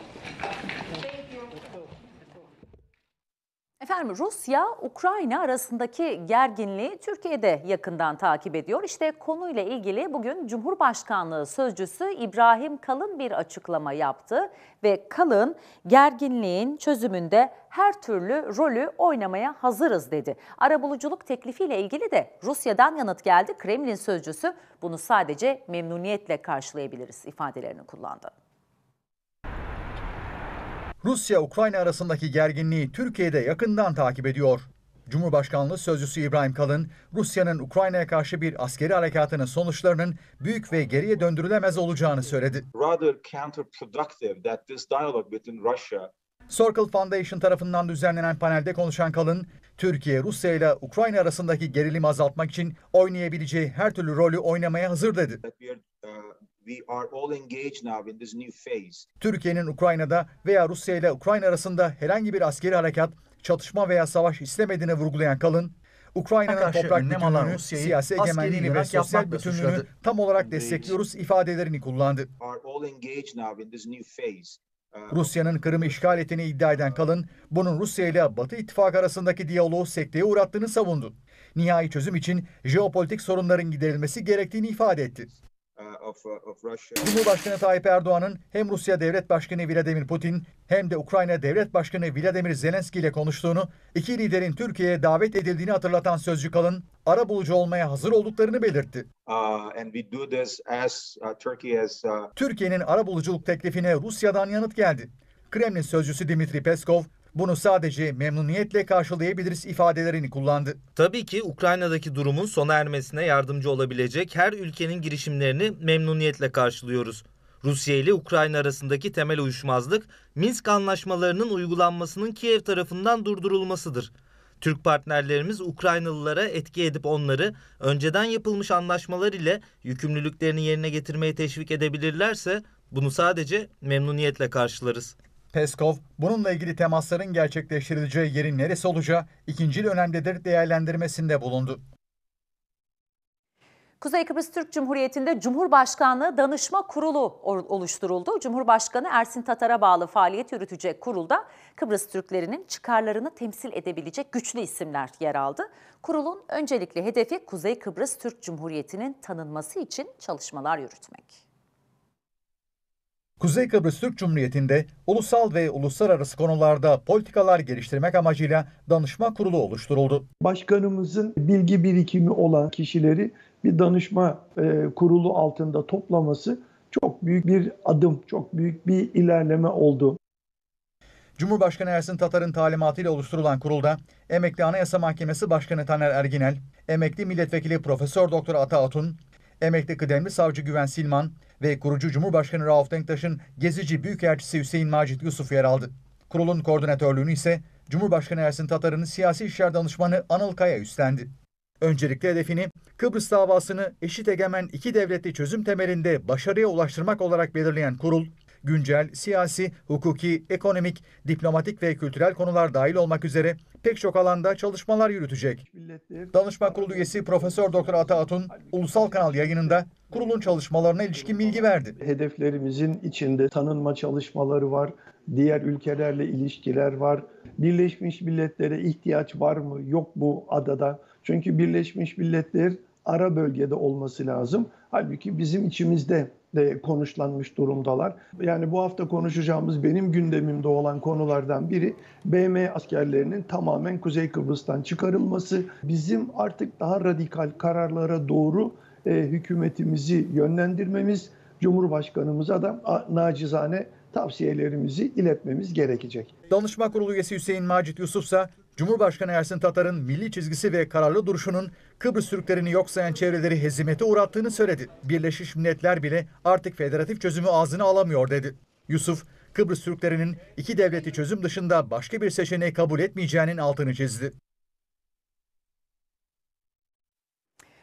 Efendim Rusya-Ukrayna arasındaki gerginliği Türkiye'de yakından takip ediyor. İşte konuyla ilgili bugün Cumhurbaşkanlığı Sözcüsü İbrahim Kalın bir açıklama yaptı. Ve Kalın gerginliğin çözümünde her türlü rolü oynamaya hazırız dedi. Arabuluculuk teklifiyle ilgili de Rusya'dan yanıt geldi. Kremlin Sözcüsü bunu sadece memnuniyetle karşılayabiliriz ifadelerini kullandı. Rusya-Ukrayna arasındaki gerginliği Türkiye'de yakından takip ediyor. Cumhurbaşkanlığı Sözcüsü İbrahim Kalın, Rusya'nın Ukrayna'ya karşı bir askeri harekatının sonuçlarının büyük ve geriye döndürülemez olacağını söyledi. Circle Foundation tarafından düzenlenen panelde konuşan Kalın, Türkiye, Rusya ile Ukrayna arasındaki gerilimi azaltmak için oynayabileceği her türlü rolü oynamaya hazır dedi. Türkiye'nin Ukrayna'da veya Rusya ile Ukrayna arasında herhangi bir askeri harekat, çatışma veya savaş istemediğini vurgulayan Kalın, Ukrayna'nın toprak bütünlüğünü, siyasi egemenliğini ve sosyal bütünlüğünü tam olarak destekliyoruz ifadelerini kullandı. Rusya'nın Kırım'ı işgal ettiğini iddia eden Kalın, bunun Rusya ile Batı İttifakı arasındaki diyaloğu sekteye uğrattığını savundu. Nihai çözüm için jeopolitik sorunların giderilmesi gerektiğini ifade etti. Cumhurbaşkanı Tayyip Erdoğan'ın hem Rusya Devlet Başkanı Vladimir Putin hem de Ukrayna Devlet Başkanı Vladimir Zelenski ile konuştuğunu, iki liderin Türkiye'ye davet edildiğini hatırlatan Sözcü Kalın, arabulucu olmaya hazır olduklarını belirtti. Türkiye'nin arabuluculuk teklifine Rusya'dan yanıt geldi. Kremlin Sözcüsü Dmitri Peskov, bunu sadece memnuniyetle karşılayabiliriz ifadelerini kullandı. Tabii ki Ukrayna'daki durumun sona ermesine yardımcı olabilecek her ülkenin girişimlerini memnuniyetle karşılıyoruz. Rusya ile Ukrayna arasındaki temel uyuşmazlık, Minsk anlaşmalarının uygulanmasının Kiev tarafından durdurulmasıdır. Türk partnerlerimiz Ukraynalılara etki edip onları önceden yapılmış anlaşmalar ile yükümlülüklerini yerine getirmeye teşvik edebilirlerse bunu sadece memnuniyetle karşılarız. Peskov, bununla ilgili temasların gerçekleştirileceği yerin neresi olacağı ikincil önemlidir değerlendirmesinde bulundu. Kuzey Kıbrıs Türk Cumhuriyeti'nde Cumhurbaşkanlığı Danışma Kurulu oluşturuldu. Cumhurbaşkanı Ersin Tatar'a bağlı faaliyet yürütecek kurulda Kıbrıs Türklerinin çıkarlarını temsil edebilecek güçlü isimler yer aldı. Kurulun öncelikli hedefi Kuzey Kıbrıs Türk Cumhuriyeti'nin tanınması için çalışmalar yürütmek. Kuzey Kıbrıs Türk Cumhuriyeti'nde ulusal ve uluslararası konularda politikalar geliştirmek amacıyla danışma kurulu oluşturuldu. Başkanımızın bilgi birikimi olan kişileri bir danışma e, kurulu altında toplaması çok büyük bir adım, çok büyük bir ilerleme oldu. Cumhurbaşkanı Ersin Tatar'ın talimatıyla oluşturulan kurulda emekli Anayasa Mahkemesi Başkanı Taner Erginel, emekli milletvekili Profesör Doktor Ata Atun, emekli kıdemli savcı Güven Silman ve kurucu Cumhurbaşkanı Rauf Denktaş'ın gezici büyükelçisi Hüseyin Macit Yusuf yer aldı. Kurulun koordinatörlüğünü ise Cumhurbaşkanı Ersin Tatar'ın siyasi işler danışmanı Anıl Kaya üstlendi. Öncelikle hedefini Kıbrıs davasını eşit egemen iki devletli çözüm temelinde başarıya ulaştırmak olarak belirleyen kurul, güncel, siyasi, hukuki, ekonomik, diplomatik ve kültürel konular dahil olmak üzere pek çok alanda çalışmalar yürütecek. Danışma Kurulu üyesi Profesör Doktor Ata Atun, Ulusal Kanal yayınında kurulun çalışmalarına ilişkin bilgi verdi. Hedeflerimizin içinde tanınma çalışmaları var, diğer ülkelerle ilişkiler var. Birleşmiş Milletler'e ihtiyaç var mı, yok bu adada? Çünkü Birleşmiş Milletler ara bölgede olması lazım. Halbuki bizim içimizde de konuşlanmış durumdalar. Yani bu hafta konuşacağımız benim gündemimde olan konulardan biri B M askerlerinin tamamen Kuzey Kıbrıs'tan çıkarılması. Bizim artık daha radikal kararlara doğru e, hükümetimizi yönlendirmemiz, Cumhurbaşkanımıza da nacizane tavsiyelerimizi iletmemiz gerekecek. Danışma Kurulu üyesi Hüseyin Macit Yusuf ise Cumhurbaşkanı Ersin Tatar'ın milli çizgisi ve kararlı duruşunun Kıbrıs Türklerini yok sayan çevreleri hezimete uğrattığını söyledi. Birleşmiş Milletler bile artık federatif çözümü ağzına alamıyor dedi. Yusuf, Kıbrıs Türklerinin iki devletli çözüm dışında başka bir seçeneği kabul etmeyeceğinin altını çizdi.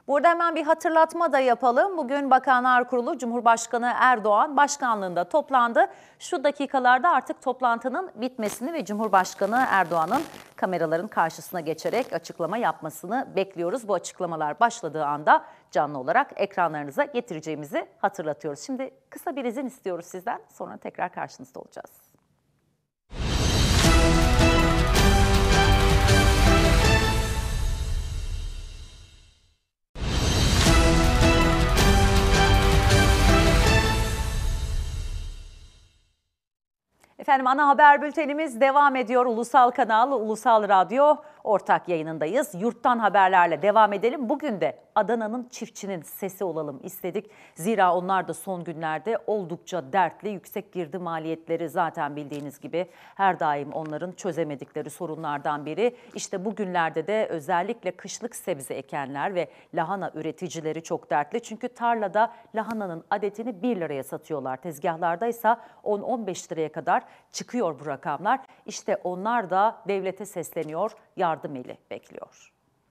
Burada hemen bir hatırlatma da yapalım. Bugün Bakanlar Kurulu Cumhurbaşkanı Erdoğan başkanlığında toplandı. Şu dakikalarda artık toplantının bitmesini ve Cumhurbaşkanı Erdoğan'ın kameraların karşısına geçerek açıklama yapmasını bekliyoruz. Bu açıklamalar başladığı anda canlı olarak ekranlarınıza getireceğimizi hatırlatıyoruz. Şimdi kısa bir izin istiyoruz sizden. Sonra tekrar karşınızda olacağız. Efendim ana haber bültenimiz devam ediyor. Ulusal Kanal, Ulusal Radyo ortak yayınındayız. Yurttan haberlerle devam edelim. Bugün de Adana'nın çiftçinin sesi olalım istedik. Zira onlar da son günlerde oldukça dertli. Yüksek girdi maliyetleri zaten bildiğiniz gibi her daim onların çözemedikleri sorunlardan biri. İşte bugünlerde de özellikle kışlık sebze ekenler ve lahana üreticileri çok dertli. Çünkü tarlada lahananın adetini bir liraya satıyorlar. Tezgahlarda ise on on beş liraya kadar çıkıyor bu rakamlar. İşte onlar da devlete sesleniyor, yardım eli bekliyor.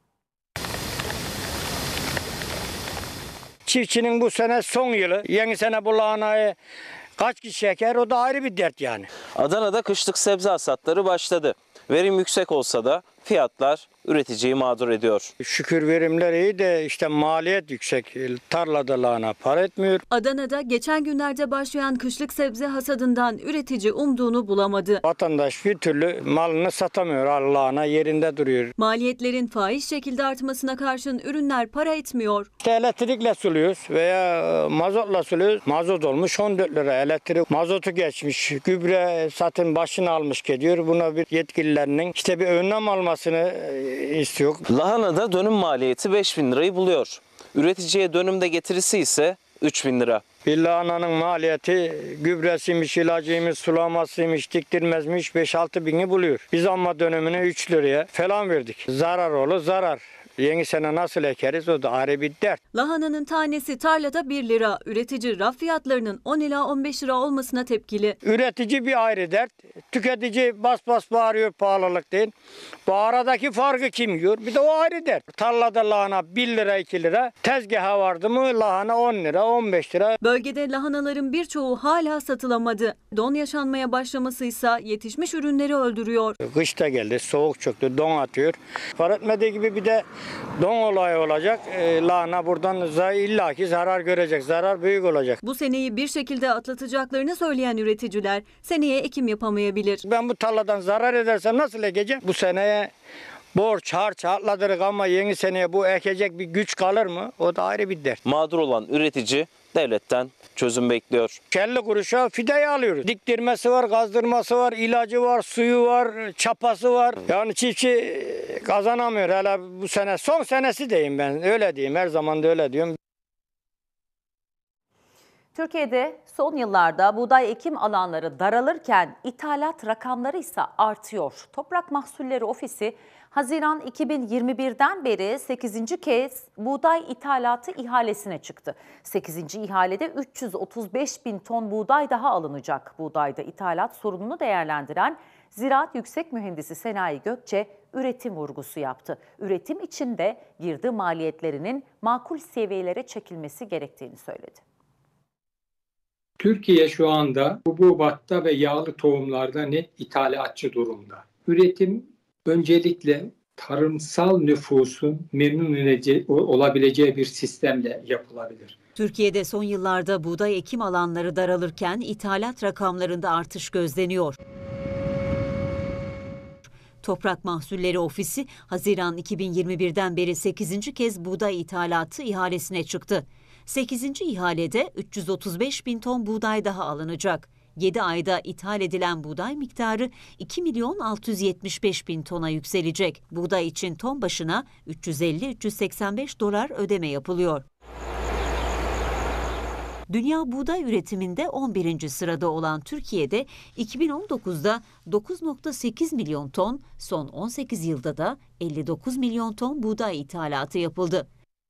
Çiftçinin bu sene son yılı, yeni sene bu lahanayı kaç kişi eker o da ayrı bir dert yani. Adana'da kışlık sebze hasatları başladı. Verim yüksek olsa da fiyatlar üreticiyi mağdur ediyor. Şükür verimler iyi de işte maliyet yüksek. Tarlada lahana para etmiyor. Adana'da geçen günlerde başlayan kışlık sebze hasadından üretici umduğunu bulamadı. Vatandaş bir türlü malını satamıyor. Lahana yerinde duruyor. Maliyetlerin fahiş şekilde artmasına karşın ürünler para etmiyor. İşte elektrikle suluyoruz veya mazotla suluyoruz. Mazot olmuş on dört lira. Elektrik mazotu geçmiş. Gübre satın başını almış gidiyor. Buna bir yetkililerinin işte bir önlem almasını istiyor. Lahanada dönüm maliyeti beş bin lirayı buluyor. Üreticiye dönümde getirisi ise üç bin lira. Bir lahananın maliyeti gübresiymiş, ilacıymış, sulamasıymış, diktirmezmiş beş altı bini buluyor. Biz ama dönümünü üç liraya falan verdik. Zarar olur zarar. Yeni sene nasıl ekeriz o da ayrı bir dert. Lahananın tanesi tarlada bir lira. Üretici raf fiyatlarının on ila on beş lira olmasına tepkili. Üretici bir ayrı dert. Tüketici bas bas bağırıyor pahalılık değil. Bu aradaki farkı kim yiyor? Bir de o ayrı dert. Tarlada lahana bir lira iki lira. Tezgaha vardı mı lahana on lira on beş lira. Bölgede lahanaların birçoğu hala satılamadı. Don yaşanmaya başlaması ise yetişmiş ürünleri öldürüyor. Kış da geldi, soğuk çöktü, don atıyor. Fark etmediği gibi bir de don olayı olacak. E, lahana buradan illaki zarar görecek. Zarar büyük olacak. Bu seneyi bir şekilde atlatacaklarını söyleyen üreticiler seneye ekim yapamayabilir. Ben bu tarladan zarar edersem nasıl ekeceğim? Bu seneye borç harç atladırık ama yeni seneye bu ekecek bir güç kalır mı? O da ayrı bir dert. Mağdur olan üretici devletten çözüm bekliyor. elli kuruşa fideyi alıyoruz. Diktirmesi var, gazdırması var, ilacı var, suyu var, çapası var. Yani çiftçi kazanamıyor. Hele bu sene son senesi diyeyim ben. Öyle diyeyim. Her zaman da öyle diyorum. Türkiye'de son yıllarda buğday ekim alanları daralırken ithalat rakamları ise artıyor. Toprak Mahsulleri Ofisi Haziran iki bin yirmi birden beri sekizinci kez buğday ithalatı ihalesine çıktı. sekizinci ihalede üç yüz otuz beş bin ton buğday daha alınacak. Buğdayda ithalat sorununu değerlendiren Ziraat Yüksek Mühendisi Senayi Gökçe üretim vurgusu yaptı. Üretim için de girdi maliyetlerinin makul seviyelere çekilmesi gerektiğini söyledi. Türkiye şu anda hububatta ve yağlı tohumlarda net ithalatçı durumda. Üretim öncelikle tarımsal nüfusun memnun olabileceği bir sistemle yapılabilir. Türkiye'de son yıllarda buğday ekim alanları daralırken ithalat rakamlarında artış gözleniyor. Toprak Mahsulleri Ofisi Haziran iki bin yirmi birden beri sekizinci kez buğday ithalatı ihalesine çıktı. sekizinci ihalede üç yüz otuz beş bin ton buğday daha alınacak. yedi ayda ithal edilen buğday miktarı iki milyon altı yüz yetmiş beş bin tona yükselecek. Buğday için ton başına üç yüz elli üç yüz seksen beş dolar ödeme yapılıyor. Dünya buğday üretiminde on birinci sırada olan Türkiye'de iki bin on dokuzda dokuz virgül sekiz milyon ton, son on sekiz yılda da elli dokuz milyon ton buğday ithalatı yapıldı.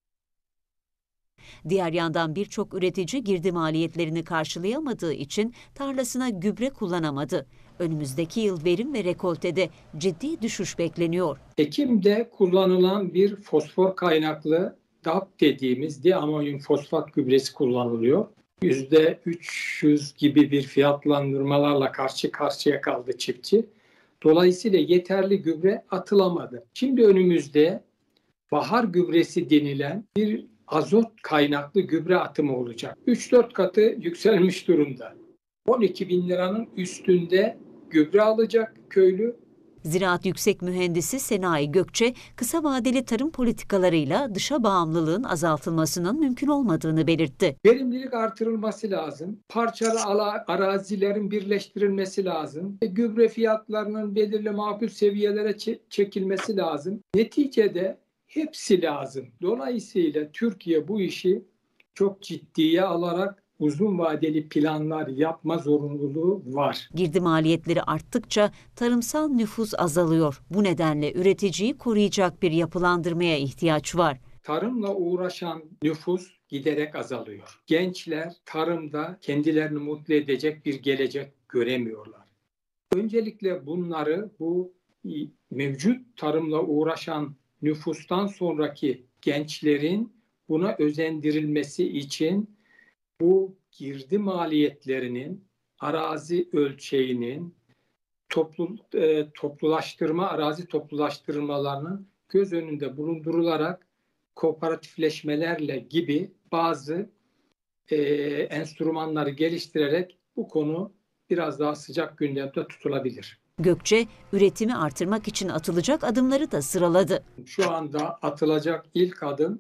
Diğer yandan birçok üretici girdi maliyetlerini karşılayamadığı için tarlasına gübre kullanamadı. Önümüzdeki yıl verim ve rekoltede ciddi düşüş bekleniyor. Ekimde kullanılan bir fosfor kaynaklı D A P dediğimiz diamonyum fosfat gübresi kullanılıyor. yüzde üç yüz gibi bir fiyatlandırmalarla karşı karşıya kaldı çiftçi. Dolayısıyla yeterli gübre atılamadı. Şimdi önümüzde bahar gübresi denilen bir azot kaynaklı gübre atımı olacak. üç dört katı yükselmiş durumda. on iki bin liranın üstünde gübre alacak köylü. Ziraat Yüksek Mühendisi Senayi Gökçe, kısa vadeli tarım politikalarıyla dışa bağımlılığın azaltılmasının mümkün olmadığını belirtti. Verimlilik artırılması lazım. Parçalı arazilerin birleştirilmesi lazım. Gübre fiyatlarının belirli makul seviyelere çekilmesi lazım. Neticede hepsi lazım. Dolayısıyla Türkiye bu işi çok ciddiye alarak uzun vadeli planlar yapma zorunluluğu var. Girdi maliyetleri arttıkça tarımsal nüfus azalıyor. Bu nedenle üreticiyi koruyacak bir yapılandırmaya ihtiyaç var. Tarımla uğraşan nüfus giderek azalıyor. Gençler tarımda kendilerini mutlu edecek bir gelecek göremiyorlar. Öncelikle bunları bu mevcut tarımla uğraşan nüfustan sonraki gençlerin buna özendirilmesi için bu girdi maliyetlerinin, arazi ölçeğinin, toplu, e, toplulaştırma, arazi toplulaştırmalarının göz önünde bulundurularak kooperatifleşmelerle gibi bazı e, enstrümanları geliştirerek bu konu biraz daha sıcak gündemde tutulabilir. Gökçe, üretimi artırmak için atılacak adımları da sıraladı. Şu anda atılacak ilk adım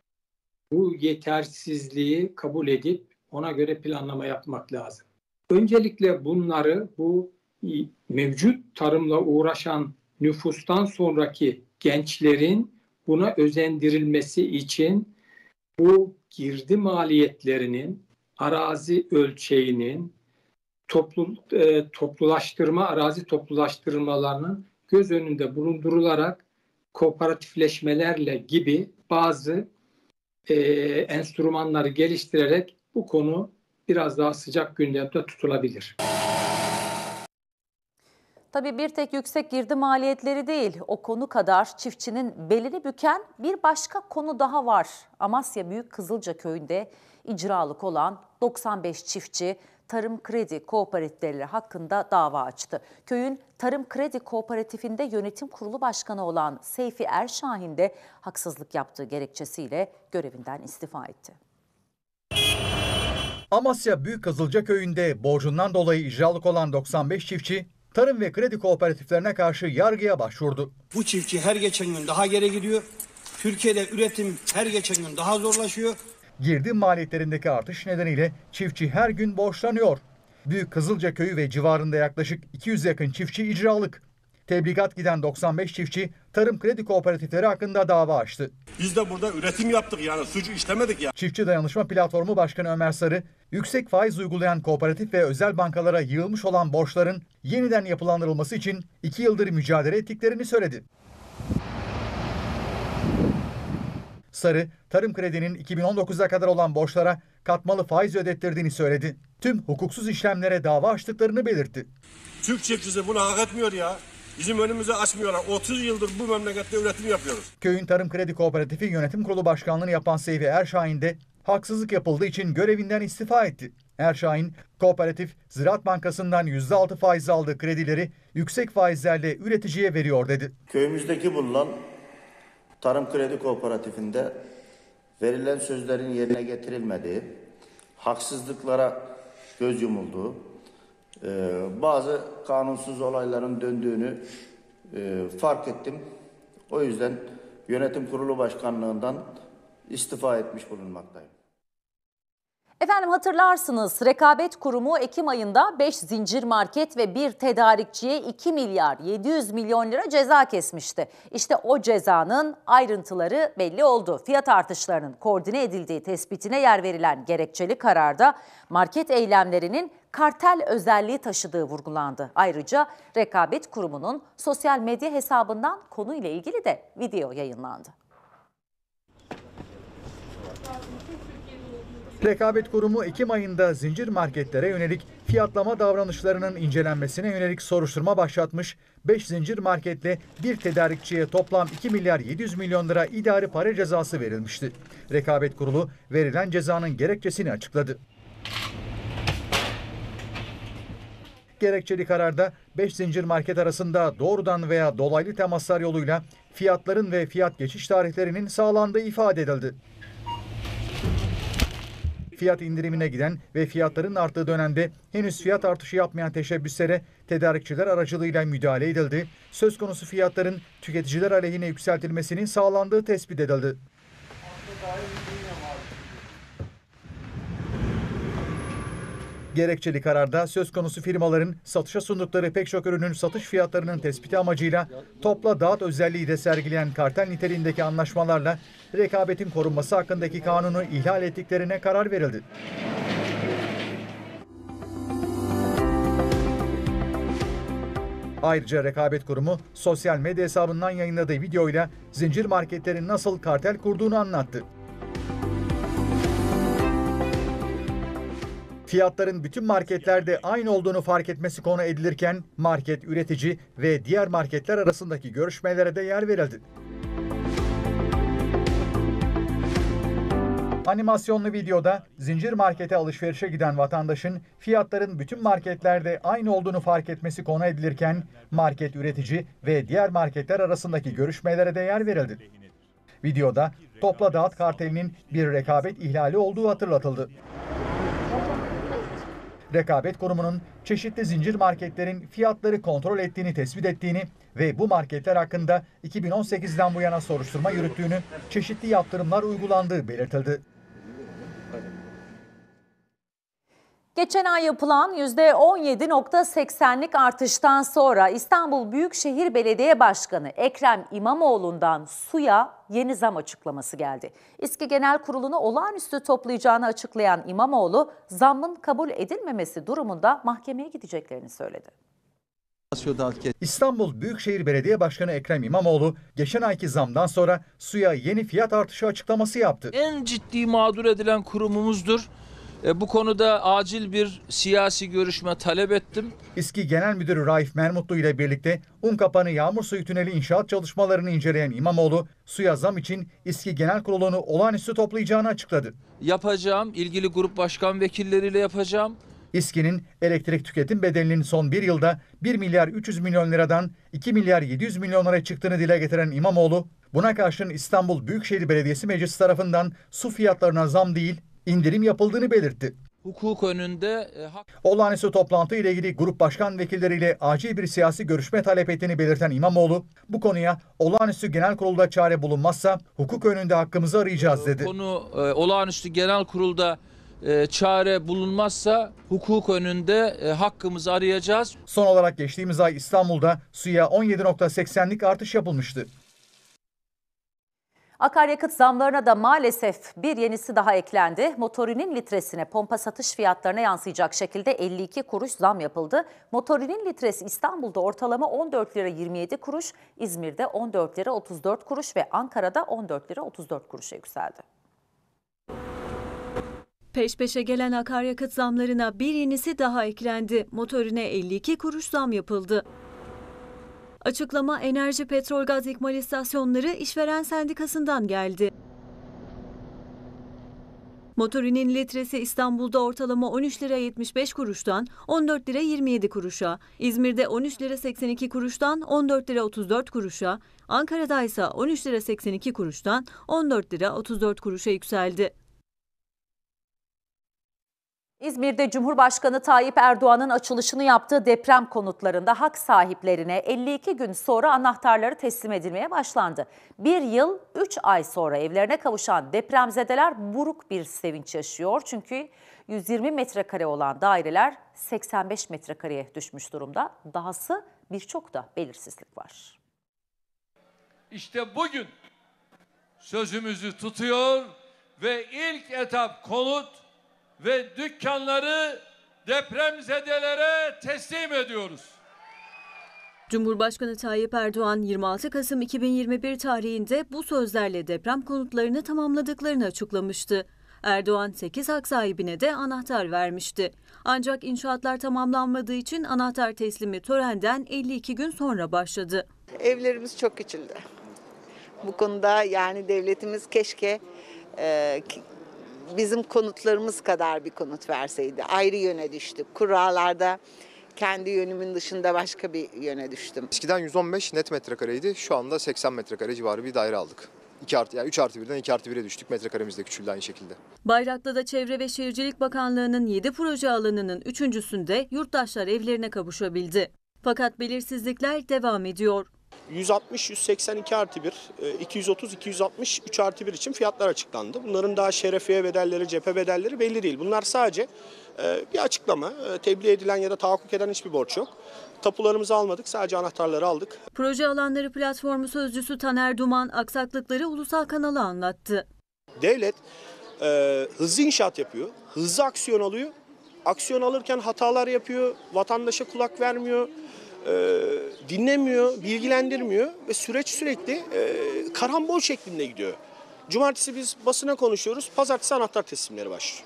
bu yetersizliği kabul edip ona göre planlama yapmak lazım. Öncelikle bunları bu mevcut tarımla uğraşan nüfustan sonraki gençlerin buna özendirilmesi için bu girdi maliyetlerinin, arazi ölçeğinin, toplu, e, toplulaştırma, arazi toplulaştırmalarının göz önünde bulundurularak kooperatifleşmelerle gibi bazı e, enstrümanları geliştirerek bu konu biraz daha sıcak gündemde tutulabilir. Tabii bir tek yüksek girdi maliyetleri değil, o konu kadar çiftçinin belini büken bir başka konu daha var. Amasya Büyük Kızılca Köyü'nde icralık olan doksan beş çiftçi tarım kredi kooperatifleri hakkında dava açtı. Köyün tarım kredi kooperatifinde yönetim kurulu başkanı olan Seyfi Erşahin de haksızlık yaptığı gerekçesiyle görevinden istifa etti. Amasya Büyük Kızılca Köyü'nde borcundan dolayı icralık olan doksan beş çiftçi tarım ve kredi kooperatiflerine karşı yargıya başvurdu. Bu çiftçi her geçen gün daha geri gidiyor. Türkiye'de üretim her geçen gün daha zorlaşıyor. Girdi maliyetlerindeki artış nedeniyle çiftçi her gün borçlanıyor. Büyük Kızılca Köyü ve civarında yaklaşık iki yüze yakın çiftçi icralık. Tebligat giden doksan beş çiftçi tarım kredi kooperatifleri hakkında dava açtı. Biz de burada üretim yaptık, yani suçu işlemedik ya. Çiftçi Dayanışma Platformu Başkanı Ömer Sarı, yüksek faiz uygulayan kooperatif ve özel bankalara yığılmış olan borçların yeniden yapılandırılması için iki yıldır mücadele ettiklerini söyledi. Sarı, tarım kredinin iki bin on dokuza kadar olan borçlara katmalı faiz ödettirdiğini söyledi. Tüm hukuksuz işlemlere dava açtıklarını belirtti. Türk çiftçisi bunu hak etmiyor ya. Bizim önümüzü açmıyorlar. otuz yıldır bu memlekette üretim yapıyoruz. Köyün Tarım Kredi Kooperatifi Yönetim Kurulu Başkanlığını yapan Seyfi Erşahin de haksızlık yapıldığı için görevinden istifa etti. Erşahin, kooperatif Ziraat Bankası'ndan yüzde altı faiz aldığı kredileri yüksek faizlerle üreticiye veriyor dedi. Köyümüzdeki bulunan Tarım Kredi Kooperatifinde verilen sözlerin yerine getirilmediği, haksızlıklara göz yumulduğu, bazı kanunsuz olayların döndüğünü fark ettim. O yüzden yönetim kurulu başkanlığından istifa etmiş bulunmaktayım. Efendim hatırlarsınız, Rekabet Kurumu Ekim ayında beş zincir market ve bir tedarikçiye iki milyar yedi yüz milyon lira ceza kesmişti. İşte o cezanın ayrıntıları belli oldu. Fiyat artışlarının koordine edildiği tespitine yer verilen gerekçeli kararda market eylemlerinin kartel özelliği taşıdığı vurgulandı. Ayrıca Rekabet Kurumu'nun sosyal medya hesabından konuyla ilgili de video yayınlandı. Rekabet Kurumu Ekim ayında zincir marketlere yönelik fiyatlama davranışlarının incelenmesine yönelik soruşturma başlatmış. beş zincir marketle bir tedarikçiye toplam iki milyar yedi yüz milyon lira idari para cezası verilmişti. Rekabet Kurulu verilen cezanın gerekçesini açıkladı. Gerekçeli kararda beş zincir market arasında doğrudan veya dolaylı temaslar yoluyla fiyatların ve fiyat geçiş tarihlerinin sağlandığı ifade edildi. Fiyat indirimine giden ve fiyatların arttığı dönemde henüz fiyat artışı yapmayan teşebbüslere tedarikçiler aracılığıyla müdahale edildi. Söz konusu fiyatların tüketiciler aleyhine yükseltilmesinin sağlandığı tespit edildi. Gerekçeli kararda söz konusu firmaların satışa sundukları pek çok ürünün satış fiyatlarının tespiti amacıyla topla dağıt özelliği de sergileyen kartel niteliğindeki anlaşmalarla rekabetin korunması hakkındaki kanunu ihlal ettiklerine karar verildi. Ayrıca Rekabet Kurumu sosyal medya hesabından yayınladığı videoyla zincir marketlerin nasıl kartel kurduğunu anlattı. Fiyatların bütün marketlerde aynı olduğunu fark etmesi konu edilirken market, üretici ve diğer marketler arasındaki görüşmelere de yer verildi. Animasyonlu videoda zincir markete alışverişe giden vatandaşın fiyatların bütün marketlerde aynı olduğunu fark etmesi konu edilirken market, üretici ve diğer marketler arasındaki görüşmelere de yer verildi. Videoda topla dağıt kartelinin bir rekabet ihlali olduğu hatırlatıldı. Rekabet Kurumu'nun çeşitli zincir marketlerin fiyatları kontrol ettiğini tespit ettiğini ve bu marketler hakkında iki bin on sekizden bu yana soruşturma yürüttüğünü, çeşitli yaptırımlar uygulandığı belirtildi. Geçen ay yapılan yüzde on yedi virgül seksenlik artıştan sonra İstanbul Büyükşehir Belediye Başkanı Ekrem İmamoğlu'ndan suya yeni zam açıklaması geldi. İSKİ Genel Kurulu'nu olağanüstü toplayacağını açıklayan İmamoğlu, zammın kabul edilmemesi durumunda mahkemeye gideceklerini söyledi. İstanbul Büyükşehir Belediye Başkanı Ekrem İmamoğlu, geçen ayki zamdan sonra suya yeni fiyat artışı açıklaması yaptı. En ciddi mağdur edilen kurumumuzdur. E, bu konuda acil bir siyasi görüşme talep ettim. İSKİ Genel Müdürü Raif Mermutlu ile birlikte Unkapanı Yağmur Suyu Tüneli inşaat çalışmalarını inceleyen İmamoğlu, suya zam için İSKİ Genel Kurulu'nu olağanüstü toplayacağını açıkladı. Yapacağım, ilgili grup başkan vekilleriyle yapacağım. İSKİ'nin elektrik tüketim bedelinin son bir yılda bir milyar üç yüz milyon liradan iki milyar yedi yüz milyon liraya çıktığını dile getiren İmamoğlu, buna karşın İstanbul Büyükşehir Belediyesi Meclisi tarafından su fiyatlarına zam değil, indirim yapıldığını belirtti. Hukuk önünde e, hak... Olağanüstü toplantı ile ilgili grup başkan vekilleriyle acil bir siyasi görüşme talep ettiğini belirten İmamoğlu, bu konuya olağanüstü genel kurulda çare bulunmazsa hukuk önünde hakkımızı arayacağız dedi. Konu e, olağanüstü genel kurulda e, çare bulunmazsa hukuk önünde e, hakkımızı arayacağız. Son olarak geçtiğimiz ay İstanbul'da suya on yedi virgül seksenlik artış yapılmıştı. Akaryakıt zamlarına da maalesef bir yenisi daha eklendi. Motorinin litresine pompa satış fiyatlarına yansıyacak şekilde elli iki kuruş zam yapıldı. Motorinin litresi İstanbul'da ortalama on dört lira yirmi yedi kuruş, İzmir'de on dört lira otuz dört kuruş ve Ankara'da on dört lira otuz dört kuruşa yükseldi. Peş peşe gelen akaryakıt zamlarına bir yenisi daha eklendi. Motorine elli iki kuruş zam yapıldı. Açıklama Enerji Petrol Gaz İkmal İstasyonları İşveren Sendikası'ndan geldi. Motorinin litresi İstanbul'da ortalama on üç lira yetmiş beş kuruştan on dört lira yirmi yedi kuruşa, İzmir'de on üç lira seksen iki kuruştan on dört lira otuz dört kuruşa, Ankara'da ise on üç lira seksen iki kuruştan on dört lira otuz dört kuruşa yükseldi. İzmir'de Cumhurbaşkanı Tayyip Erdoğan'ın açılışını yaptığı deprem konutlarında hak sahiplerine elli iki gün sonra anahtarları teslim edilmeye başlandı. Bir yıl üç ay sonra evlerine kavuşan depremzedeler buruk bir sevinç yaşıyor. Çünkü yüz yirmi metrekare olan daireler seksen beş metrekareye düşmüş durumda. Dahası birçok da belirsizlik var. İşte bugün sözümüzü tutuyor ve ilk etap konut ve dükkanları depremzedelere teslim ediyoruz. Cumhurbaşkanı Tayyip Erdoğan yirmi altı Kasım iki bin yirmi bir tarihinde bu sözlerle deprem konutlarını tamamladıklarını açıklamıştı. Erdoğan sekiz hak sahibine de anahtar vermişti. Ancak inşaatlar tamamlanmadığı için anahtar teslimi törenden elli iki gün sonra başladı. Evlerimiz çok küçüldü. Bu konuda yani devletimiz keşke e, bizim konutlarımız kadar bir konut verseydi. Ayrı yöne düştük. Kurallarda kendi yönümün dışında başka bir yöne düştüm. Eskiden yüz on beş net metrekareydi. Şu anda seksen metrekare civarı bir daire aldık. iki artı, yani üç artı birden iki artı bire düştük. Metrekaremiz de küçüldü aynı şekilde. Bayraklı'da Çevre ve Şehircilik Bakanlığı'nın yedi proje alanının üçüncüsünde yurttaşlar evlerine kavuşabildi. Fakat belirsizlikler devam ediyor. yüz altmış yüz seksen iki artı bir, iki yüz otuz iki yüz altmış üç artı bir için fiyatlar açıklandı. Bunların daha şerefiye bedelleri, cephe bedelleri belli değil. Bunlar sadece bir açıklama. Tebliğ edilen ya da tahakkuk eden hiçbir borç yok. Tapularımızı almadık, sadece anahtarları aldık. Proje Alanları Platformu Sözcüsü Taner Duman aksaklıkları ulusal kanala anlattı. Devlet e, hızlı inşaat yapıyor, hızlı aksiyon alıyor. Aksiyon alırken hatalar yapıyor, vatandaşa kulak vermiyor, e, dinlemiyor, bilgilendirmiyor ve süreç sürekli e, karambol şeklinde gidiyor. Cumartesi biz basına konuşuyoruz, pazartesi anahtar teslimleri başlıyor.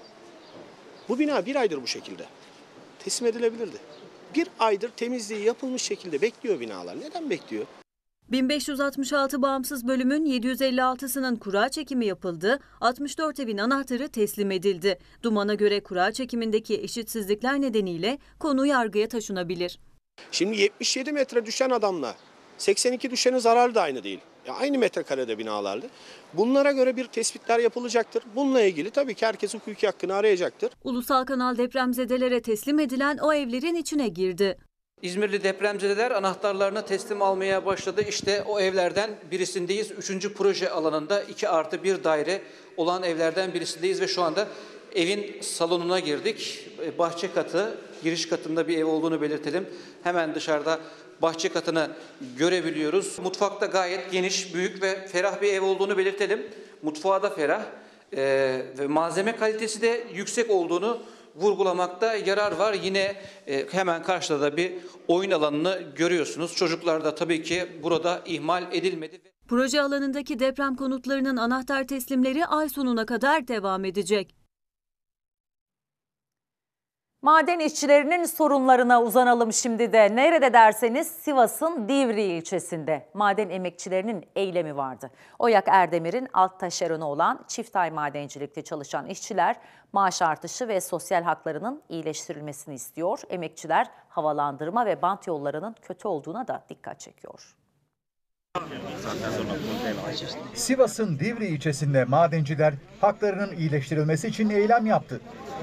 Bu bina bir aydır bu şekilde. Teslim edilebilirdi. Bir aydır temizliği yapılmış şekilde bekliyor binalar. Neden bekliyor? bin beş yüz altmış altı bağımsız bölümün yedi yüz elli altısının kura çekimi yapıldı, altmış dört evin anahtarı teslim edildi. Duman'a göre kura çekimindeki eşitsizlikler nedeniyle konu yargıya taşınabilir. Şimdi yetmiş yedi metre düşen adamla seksen iki düşenin zararı da aynı değil. Ya aynı metrekarede binalardı. Bunlara göre bir tespitler yapılacaktır. Bununla ilgili tabii ki herkes hukuki hakkını arayacaktır. Ulusal Kanal depremzedelere teslim edilen o evlerin içine girdi. İzmirli depremzedeler anahtarlarını teslim almaya başladı. İşte o evlerden birisindeyiz. Üçüncü proje alanında iki artı bir daire olan evlerden birisindeyiz ve şu anda evin salonuna girdik. Bahçe katı, giriş katında bir ev olduğunu belirtelim. Hemen dışarıda bahçe katını görebiliyoruz. Mutfakta gayet geniş, büyük ve ferah bir ev olduğunu belirtelim. Mutfağı da ferah ee, ve malzeme kalitesi de yüksek olduğunu vurgulamakta yarar var. Yine e, hemen karşıda da bir oyun alanını görüyorsunuz. Çocuklar da tabii ki burada ihmal edilmedi. Proje alanındaki deprem konutlarının anahtar teslimleri ay sonuna kadar devam edecek. Maden işçilerinin sorunlarına uzanalım şimdi de. Nerede derseniz Sivas'ın Divriği ilçesinde maden emekçilerinin eylemi vardı. Oyak Erdemir'in alt taşeronu olan Çiftay Madencilik'te çalışan işçiler maaş artışı ve sosyal haklarının iyileştirilmesini istiyor. Emekçiler havalandırma ve bant yollarının kötü olduğuna da dikkat çekiyor. Sivas'ın Divriği ilçesinde madenciler haklarının iyileştirilmesi için eylem yaptı.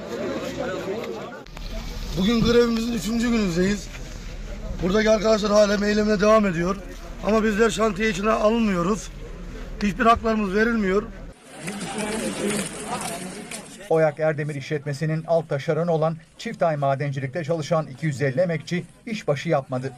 Bugün grevimizin üçüncü günündeyiz. Buradaki arkadaşlar halen eylemine devam ediyor. Ama bizler şantiye içine alınmıyoruz. Hiçbir haklarımız verilmiyor. Oyak Erdemir işletmesinin alt taşeronu olan Çiftay Madencilik'te çalışan iki yüz elli emekçi işbaşı yapmadı.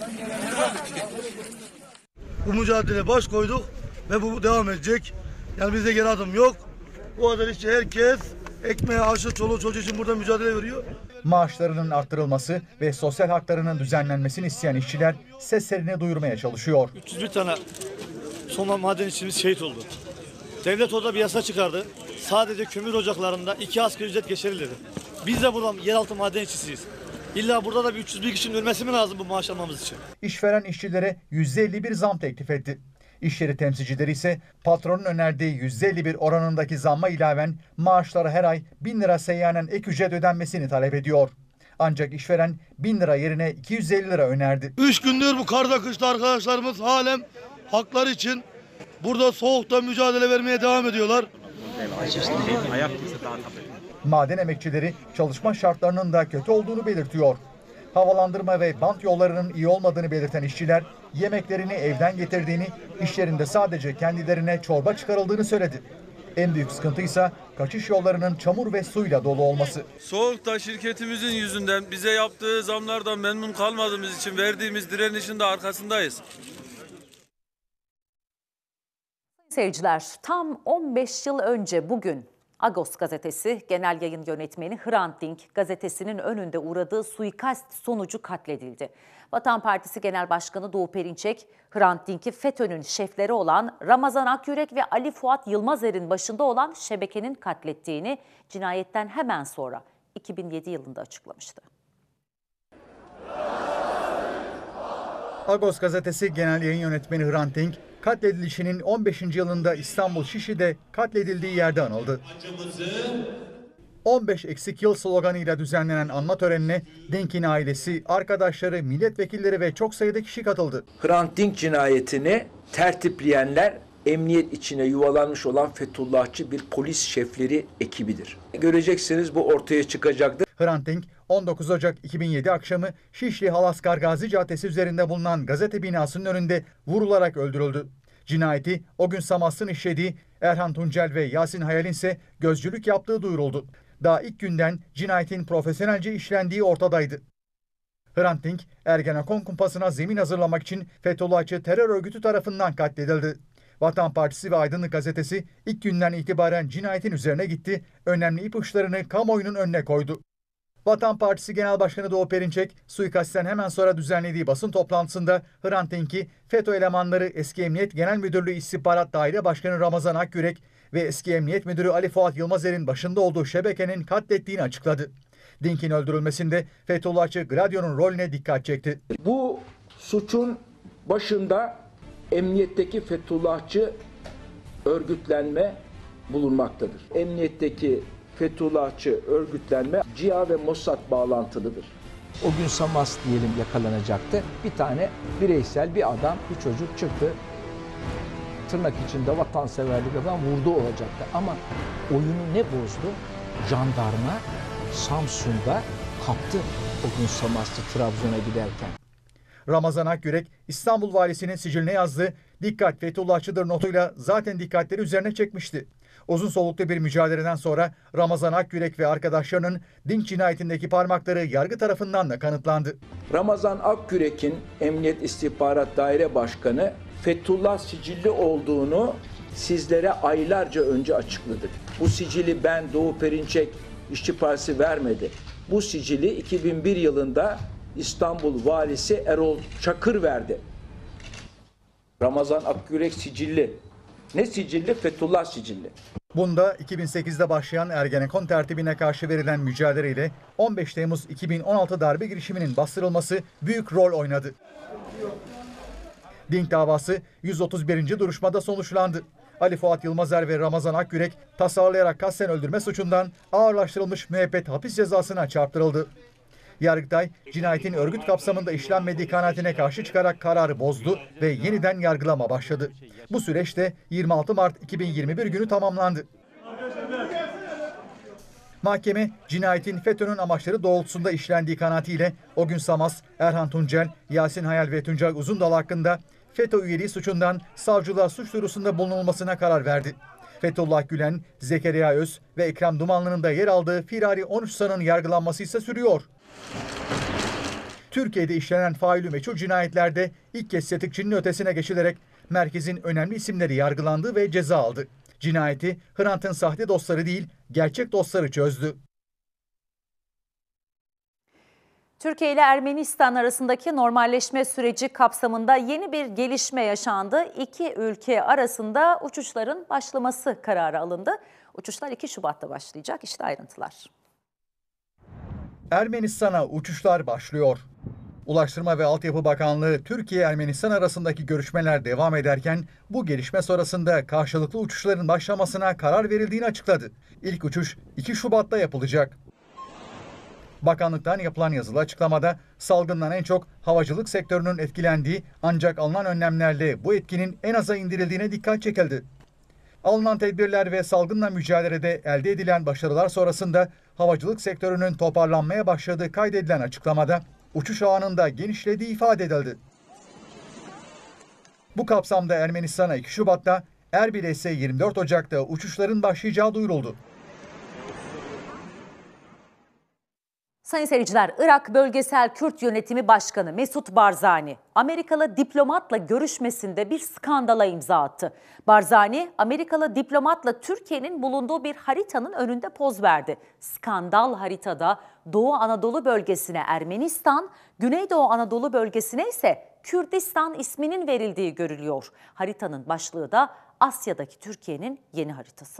Bu mücadeleye baş koyduk ve bu devam edecek. Yani bizde geri adım yok. Bu kadar işçi herkes ekmeğe, aşı, çoluğu çocuğu için burada mücadele veriyor. Maaşlarının arttırılması ve sosyal haklarının düzenlenmesini isteyen işçiler seslerini duyurmaya çalışıyor. üç yüz bir tane Soma maden işçimiz şehit oldu. Devlet orada bir yasa çıkardı. Sadece kömür ocaklarında iki asgari ücret geçerli dedi. Biz de buradan yeraltı maden işçisiyiz. İlla burada da bir üç yüz bir kişinin ölmesi mi lazım bu maaş almamız için? İşveren işçilere yüzde elli bir zam teklif etti. İş yeri temsilcileri ise patronun önerdiği yüzde elli bir oranındaki zamma ilaven maaşlara her ay bin lira seyyanen ek ücret ödenmesini talep ediyor. Ancak işveren bin lira yerine iki yüz elli lira önerdi. Üç gündür bu karda kışta arkadaşlarımız halen hakları için burada soğukta mücadele vermeye devam ediyorlar. Maden emekçileri çalışma şartlarının da kötü olduğunu belirtiyor. Havalandırma ve bant yollarının iyi olmadığını belirten işçiler, yemeklerini evden getirdiğini, işlerinde sadece kendilerine çorba çıkarıldığını söyledi. En büyük sıkıntı ise kaçış yollarının çamur ve suyla dolu olması. Soğukta şirketimizin yüzünden bize yaptığı zamlardan memnun kalmadığımız için verdiğimiz direnişin de arkasındayız. Seyirciler, tam on beş yıl önce bugün Agos gazetesi genel yayın yönetmeni Hrant Dink gazetesinin önünde uğradığı suikast sonucu katledildi. Vatan Partisi Genel Başkanı Doğu Perinçek, Hrant Dink'i FETÖ'nün şefleri olan Ramazan Akyürek ve Ali Fuat Yılmazer'in başında olan şebekenin katlettiğini cinayetten hemen sonra iki bin yedi yılında açıklamıştı. Agos gazetesi genel yayın yönetmeni Hrant Dink, katledilişinin on beşinci yılında İstanbul Şişli'de katledildiği yerde anıldı. on beş eksik yıl sloganıyla düzenlenen anma törenine Dink'in ailesi, arkadaşları, milletvekilleri ve çok sayıda kişi katıldı. Hrant Dink cinayetini tertipleyenler emniyet içine yuvalanmış olan Fethullahçı bir polis şefleri ekibidir. Göreceksiniz bu ortaya çıkacaktır. Hrant Dink on dokuz Ocak iki bin yedi akşamı Şişli Halaskar Gazi Caddesi üzerinde bulunan gazete binasının önünde vurularak öldürüldü. Cinayeti o gün Samas'ın işlediği Erhan Tuncel ve Yasin Hayal'in ise gözcülük yaptığı duyuruldu. Daha ilk günden cinayetin profesyonelce işlendiği ortadaydı. Hrant Dink, Ergenekon kumpasına zemin hazırlamak için Fethullahçı terör örgütü tarafından katledildi. Vatan Partisi ve Aydınlık gazetesi ilk günden itibaren cinayetin üzerine gitti, önemli ipuçlarını kamuoyunun önüne koydu. Vatan Partisi Genel Başkanı Doğu Perinçek, suikastten hemen sonra düzenlediği basın toplantısında Hrant Dink'i FETÖ elemanları eski Emniyet Genel Müdürlüğü İstihbarat Daire Başkanı Ramazan Akyürek ve eski Emniyet Müdürü Ali Fuat Yılmazer'in başında olduğu şebekenin katlettiğini açıkladı. Dink'in öldürülmesinde Fethullahçı Gladio'nun rolüne dikkat çekti. Bu suçun başında emniyetteki Fethullahçı örgütlenme bulunmaktadır. Emniyetteki Fethullahçı örgütlenme C İ A ve Mossad bağlantılıdır. O gün Samas diyelim yakalanacaktı. Bir tane bireysel bir adam, bir çocuk çıktı. Tırnak içinde vatanseverlik yapan vurdu olacaktı. Ama oyunu ne bozdu? Jandarma Samsun'da kaptı o gün Samas'ta Trabzon'a giderken. Ramazan Akyürek, İstanbul Valisi'nin siciline yazdığı "Dikkat Fethullahçıdır" notuyla zaten dikkatleri üzerine çekmişti. Uzun soluklu bir mücadeleden sonra Ramazan Akyürek ve arkadaşlarının Dink cinayetindeki parmakları yargı tarafından da kanıtlandı. Ramazan Akyürek'in Emniyet İstihbarat Daire Başkanı Fethullah sicilli olduğunu sizlere aylarca önce açıkladık. Bu sicili ben, Doğu Perinçek, İşçi Partisi vermedi. Bu sicili iki bin bir yılında İstanbul Valisi Erol Çakır verdi. Ramazan Akyürek sicilli. Ne sicilli? Fethullah sicilli. Bunda iki bin sekizde başlayan Ergenekon tertibine karşı verilen mücadeleyle on beş Temmuz iki bin on altı darbe girişiminin bastırılması büyük rol oynadı. Dink davası yüz otuz birinci duruşmada sonuçlandı. Ali Fuat Yılmazer ve Ramazan Akyürek tasarlayarak kasten öldürme suçundan ağırlaştırılmış müebbet hapis cezasına çarptırıldı. Yargıtay, cinayetin örgüt kapsamında işlenmediği kanaatine karşı çıkarak kararı bozdu ve yeniden yargılama başladı. Bu süreçte yirmi altı Mart iki bin yirmi bir günü tamamlandı. Mahkeme, cinayetin FETÖ'nün amaçları doğrultusunda işlendiği kanaatiyle o gün Samas, Erhan Tuncel, Yasin Hayal ve Tuncel Uzundal hakkında FETÖ üyeliği suçundan savcılığa suç duyurusunda bulunulmasına karar verdi. Fethullah Gülen, Zekeriya Öz ve Ekrem Dumanlı'nın da yer aldığı firari on üç sanığın yargılanması ise sürüyor. Türkiye'de işlenen failü meçhul cinayetlerde ilk kez tetikçinin ötesine geçilerek merkezin önemli isimleri yargılandı ve ceza aldı. Cinayeti Hrant'ın sahte dostları değil, gerçek dostları çözdü. Türkiye ile Ermenistan arasındaki normalleşme süreci kapsamında yeni bir gelişme yaşandı. İki ülke arasında uçuşların başlaması kararı alındı. Uçuşlar iki Şubat'ta başlayacak. İşte ayrıntılar. Ermenistan'a uçuşlar başlıyor. Ulaştırma ve Altyapı Bakanlığı, Türkiye-Ermenistan arasındaki görüşmeler devam ederken bu gelişme sonrasında karşılıklı uçuşların başlamasına karar verildiğini açıkladı. İlk uçuş iki Şubat'ta yapılacak. Bakanlıktan yapılan yazılı açıklamada salgından en çok havacılık sektörünün etkilendiği ancak alınan önlemlerle bu etkinin en aza indirildiğine dikkat çekildi. Alınan tedbirler ve salgınla mücadelede elde edilen başarılar sonrasında havacılık sektörünün toparlanmaya başladığı kaydedilen açıklamada uçuş ağının da genişlediği ifade edildi. Bu kapsamda Ermenistan'a iki Şubat'ta, Erbil'e ise yirmi dört Ocak'ta uçuşların başlayacağı duyuruldu. Sayın seyirciler, Irak Bölgesel Kürt Yönetimi Başkanı Mesut Barzani, Amerikalı diplomatla görüşmesinde bir skandala imza attı. Barzani, Amerikalı diplomatla Türkiye'nin bulunduğu bir haritanın önünde poz verdi. Skandal haritada Doğu Anadolu bölgesine Ermenistan, Güneydoğu Anadolu bölgesine ise Kürdistan isminin verildiği görülüyor. Haritanın başlığı da Asya'daki Türkiye'nin yeni haritası.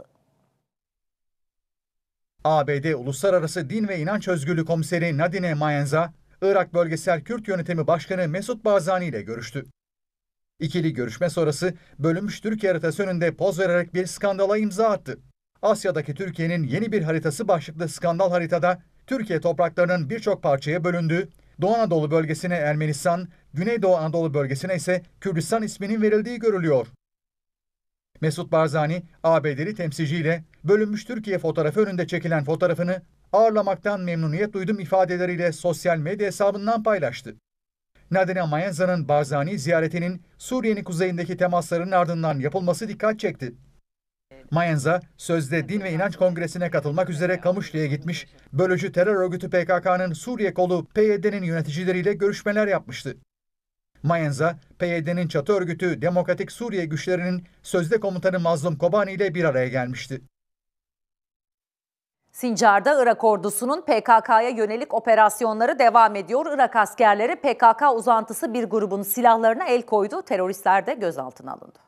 A B D Uluslararası Din ve İnanç Özgürlüğü Komiseri Nadine Mayenza, Irak Bölgesel Kürt Yönetimi Başkanı Mesut Barzani ile görüştü. İkili görüşme sonrası bölünmüş Türkiye haritası önünde poz vererek bir skandala imza attı. Asya'daki Türkiye'nin yeni bir haritası başlıklı skandal haritada Türkiye topraklarının birçok parçaya bölündüğü, Doğu Anadolu bölgesine Ermenistan, Güneydoğu Anadolu bölgesine ise Kürdistan isminin verildiği görülüyor. Mesut Barzani, A B D'li temsilciyle bölünmüş Türkiye fotoğrafı önünde çekilen fotoğrafını ağırlamaktan memnuniyet duydum ifadeleriyle sosyal medya hesabından paylaştı. Nadine Mayenza'nın Barzani ziyaretinin Suriye'nin kuzeyindeki temasların ardından yapılması dikkat çekti. Mayenza, sözde Din ve İnanç Kongresi'ne katılmak üzere Kamışlı'ya gitmiş, bölücü terör örgütü P K K'nın Suriye kolu P Y D'nin yöneticileriyle görüşmeler yapmıştı. Mayenza, P Y D'nin çatı örgütü Demokratik Suriye güçlerinin sözde komutanı Mazlum Kobani ile bir araya gelmişti. Sincar'da Irak ordusunun P K K'ya yönelik operasyonları devam ediyor. Irak askerleri P K K uzantısı bir grubun silahlarına el koydu. Teröristler de gözaltına alındı.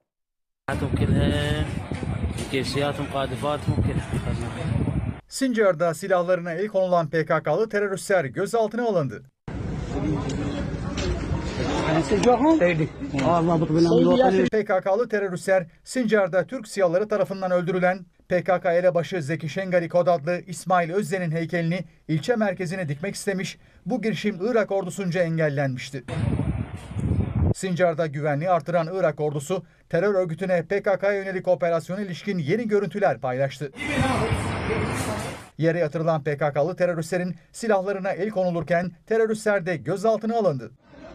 Sincar'da silahlarına el konulan P K K'lı teröristler gözaltına alındı. P K K'lı teröristler Sincar'da Türk SİHA'ları tarafından öldürülen P K K elebaşı Zeki Şengari Kod adlı İsmail Özden'in heykelini ilçe merkezine dikmek istemiş, bu girişim Irak ordusunca engellenmişti. Sincar'da güvenliği artıran Irak ordusu terör örgütüne P K K'ya yönelik operasyona ilişkin yeni görüntüler paylaştı. Yere yatırılan P K K'lı teröristlerin silahlarına el konulurken teröristler de gözaltına alındı.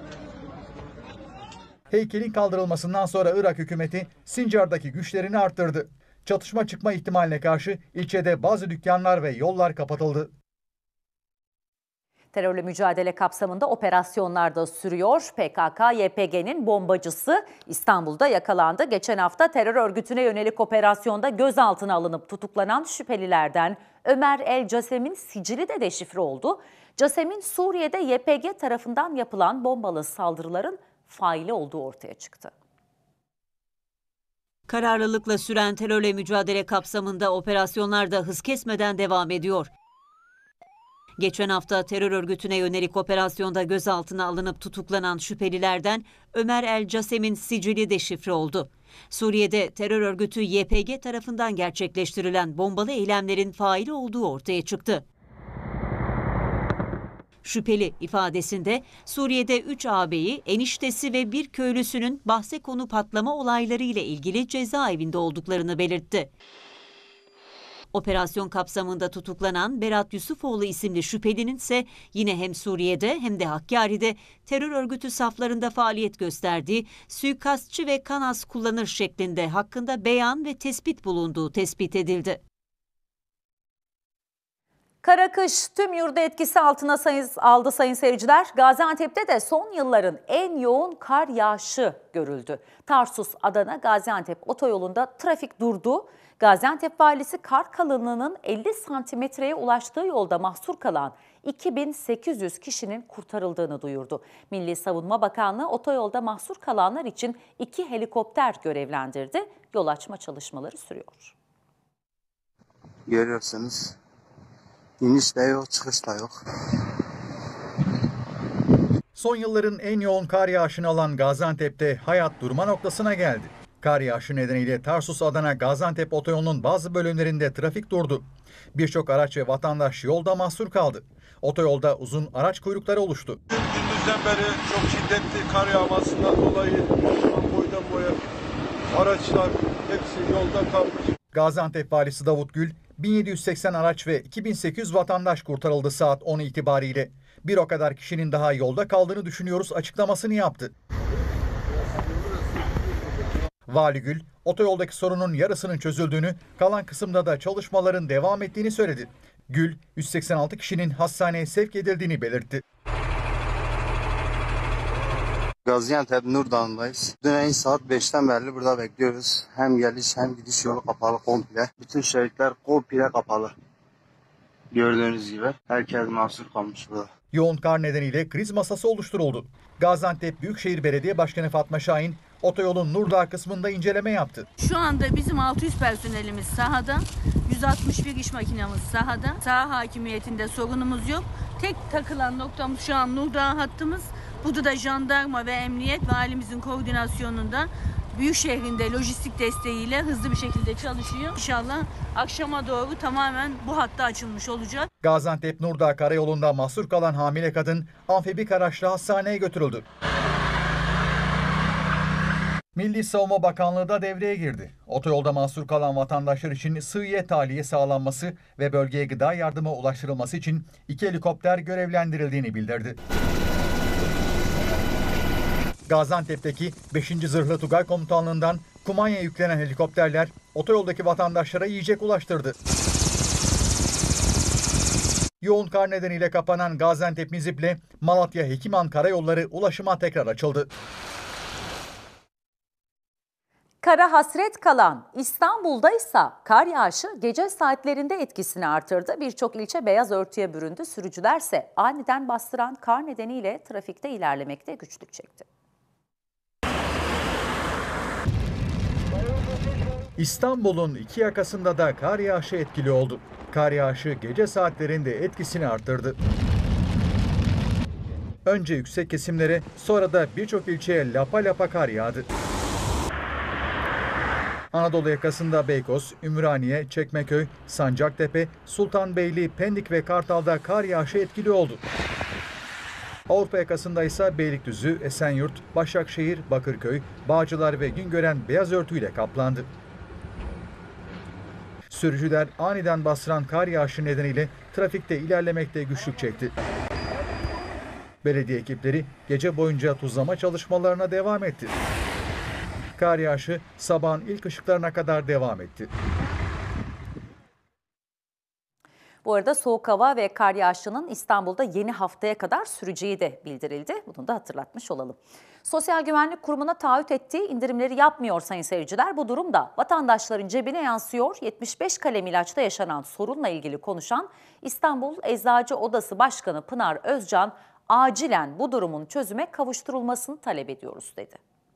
Heykelin kaldırılmasından sonra Irak hükümeti Sincar'daki güçlerini arttırdı. Çatışma çıkma ihtimaline karşı ilçede bazı dükkanlar ve yollar kapatıldı. Terörle mücadele kapsamında operasyonlar da sürüyor. P K K Y P G'nin bombacısı İstanbul'da yakalandı. Geçen hafta terör örgütüne yönelik operasyonda gözaltına alınıp tutuklanan şüphelilerden Ömer El Casem'in sicili de deşifre oldu. Casem'in Suriye'de Y P G tarafından yapılan bombalı saldırıların faili olduğu ortaya çıktı. Kararlılıkla süren terörle mücadele kapsamında operasyonlar da hız kesmeden devam ediyor. Geçen hafta terör örgütüne yönelik operasyonda gözaltına alınıp tutuklanan şüphelilerden Ömer El Casem'in sicili deşifre oldu. Suriye'de terör örgütü Y P G tarafından gerçekleştirilen bombalı eylemlerin faili olduğu ortaya çıktı. Şüpheli ifadesinde Suriye'de üç ağabeyi, eniştesi ve bir köylüsünün bahse konu patlama olayları ile ilgili cezaevinde olduklarını belirtti. Operasyon kapsamında tutuklanan Berat Yusufoğlu isimli şüphelinin ise yine hem Suriye'de hem de Hakkari'de terör örgütü saflarında faaliyet gösterdiği, suikastçı ve kanas kullanır şeklinde hakkında beyan ve tespit bulunduğu tespit edildi. Kara kış tüm yurdu etkisi altına sayın, aldı sayın seyirciler. Gaziantep'te de son yılların en yoğun kar yağışı görüldü. Tarsus-Adana Gaziantep otoyolunda trafik durdu. Gaziantep valisi kar kalınlığının elli santimetreye ulaştığı yolda mahsur kalan iki bin sekiz yüz kişinin kurtarıldığını duyurdu. Milli Savunma Bakanlığı otoyolda mahsur kalanlar için iki helikopter görevlendirdi. Yol açma çalışmaları sürüyor. Görüyorsunuz. İniş de yok, çıkış da yok. Son yılların en yoğun kar yağışını alan Gaziantep'te hayat durma noktasına geldi. Kar yağışı nedeniyle Tarsus-Adana Gaziantep otoyolunun bazı bölümlerinde trafik durdu. Birçok araç ve vatandaş yolda mahsur kaldı. Otoyolda uzun araç kuyrukları oluştu. Gündüzden beri çok şiddetli kar yağmasından dolayı boydan boya araçlar hepsi yolda kalmış. Gaziantep Valisi Davut Gül, bin yedi yüz seksen araç ve iki bin sekiz yüz vatandaş kurtarıldı saat on itibariyle. Bir o kadar kişinin daha yolda kaldığını düşünüyoruz açıklamasını yaptı. Vali Gül, otoyoldaki sorunun yarısının çözüldüğünü, kalan kısımda da çalışmaların devam ettiğini söyledi. Gül, yüz seksen altı kişinin hastaneye sevk edildiğini belirtti. Gaziantep Nurdağ'ındayız. Dün saat beşten beri burada bekliyoruz. Hem geliş hem gidiş yolu kapalı komple. Bütün şehitler komple kapalı. Gördüğünüz gibi herkes mahsur kalmış burada. Yoğun kar nedeniyle kriz masası oluşturuldu. Gaziantep Büyükşehir Belediye Başkanı Fatma Şahin, otoyolun Nurdağ kısmında inceleme yaptı. Şu anda bizim altı yüz personelimiz sahada, yüz altmış bir iş makinamız sahada. Saha hakimiyetinde sorunumuz yok. Tek takılan noktamız şu an Nurdağ hattımız. Bu da jandarma ve emniyet ve valimizin koordinasyonunda Büyükşehir'inde lojistik desteğiyle hızlı bir şekilde çalışıyor. İnşallah akşama doğru tamamen bu hatta açılmış olacak. Gaziantep Nurdağ karayolunda mahsur kalan hamile kadın amfibik araçla hastaneye götürüldü. Milli Savunma Bakanlığı da devreye girdi. Otoyolda mahsur kalan vatandaşlar için sığıye tahliye sağlanması ve bölgeye gıda yardımı ulaştırılması için iki helikopter görevlendirildiğini bildirdi. Gaziantep'teki beşinci Zırhlı Tugay Komutanlığı'ndan kumanya yüklenen helikopterler otoyoldaki vatandaşlara yiyecek ulaştırdı. Yoğun kar nedeniyle kapanan Gaziantep-Nizip'le Malatya-Hekiman karayolları ulaşıma tekrar açıldı. Kara hasret kalan İstanbul'da ise kar yağışı gece saatlerinde etkisini artırdı. Birçok ilçe beyaz örtüye büründü. Sürücülerse aniden bastıran kar nedeniyle trafikte ilerlemekte güçlük çekti. İstanbul'un iki yakasında da kar yağışı etkili oldu. Kar yağışı gece saatlerinde etkisini arttırdı. Önce yüksek kesimlere, sonra da birçok ilçeye lapa lapa kar yağdı. Anadolu yakasında Beykoz, Ümraniye, Çekmeköy, Sancaktepe, Sultanbeyli, Pendik ve Kartal'da kar yağışı etkili oldu. Avrupa yakasında ise Beylikdüzü, Esenyurt, Başakşehir, Bakırköy, Bağcılar ve Güngören beyaz örtüyle kaplandı. Sürücüler aniden bastıran kar yağışı nedeniyle trafikte ilerlemekte güçlük çekti. Belediye ekipleri gece boyunca tuzlama çalışmalarına devam etti. Kar yağışı sabahın ilk ışıklarına kadar devam etti. Bu arada soğuk hava ve kar yağışının İstanbul'da yeni haftaya kadar süreceği de bildirildi. Bunu da hatırlatmış olalım. Sosyal Güvenlik Kurumu'na taahhüt ettiği indirimleri yapmıyor sayın seyirciler. Bu durum da vatandaşların cebine yansıyor. yetmiş beş kalem ilaçta yaşanan sorunla ilgili konuşan İstanbul Eczacı Odası Başkanı Pınar Özcan, acilen bu durumun çözüme kavuşturulmasını talep ediyoruz dedi.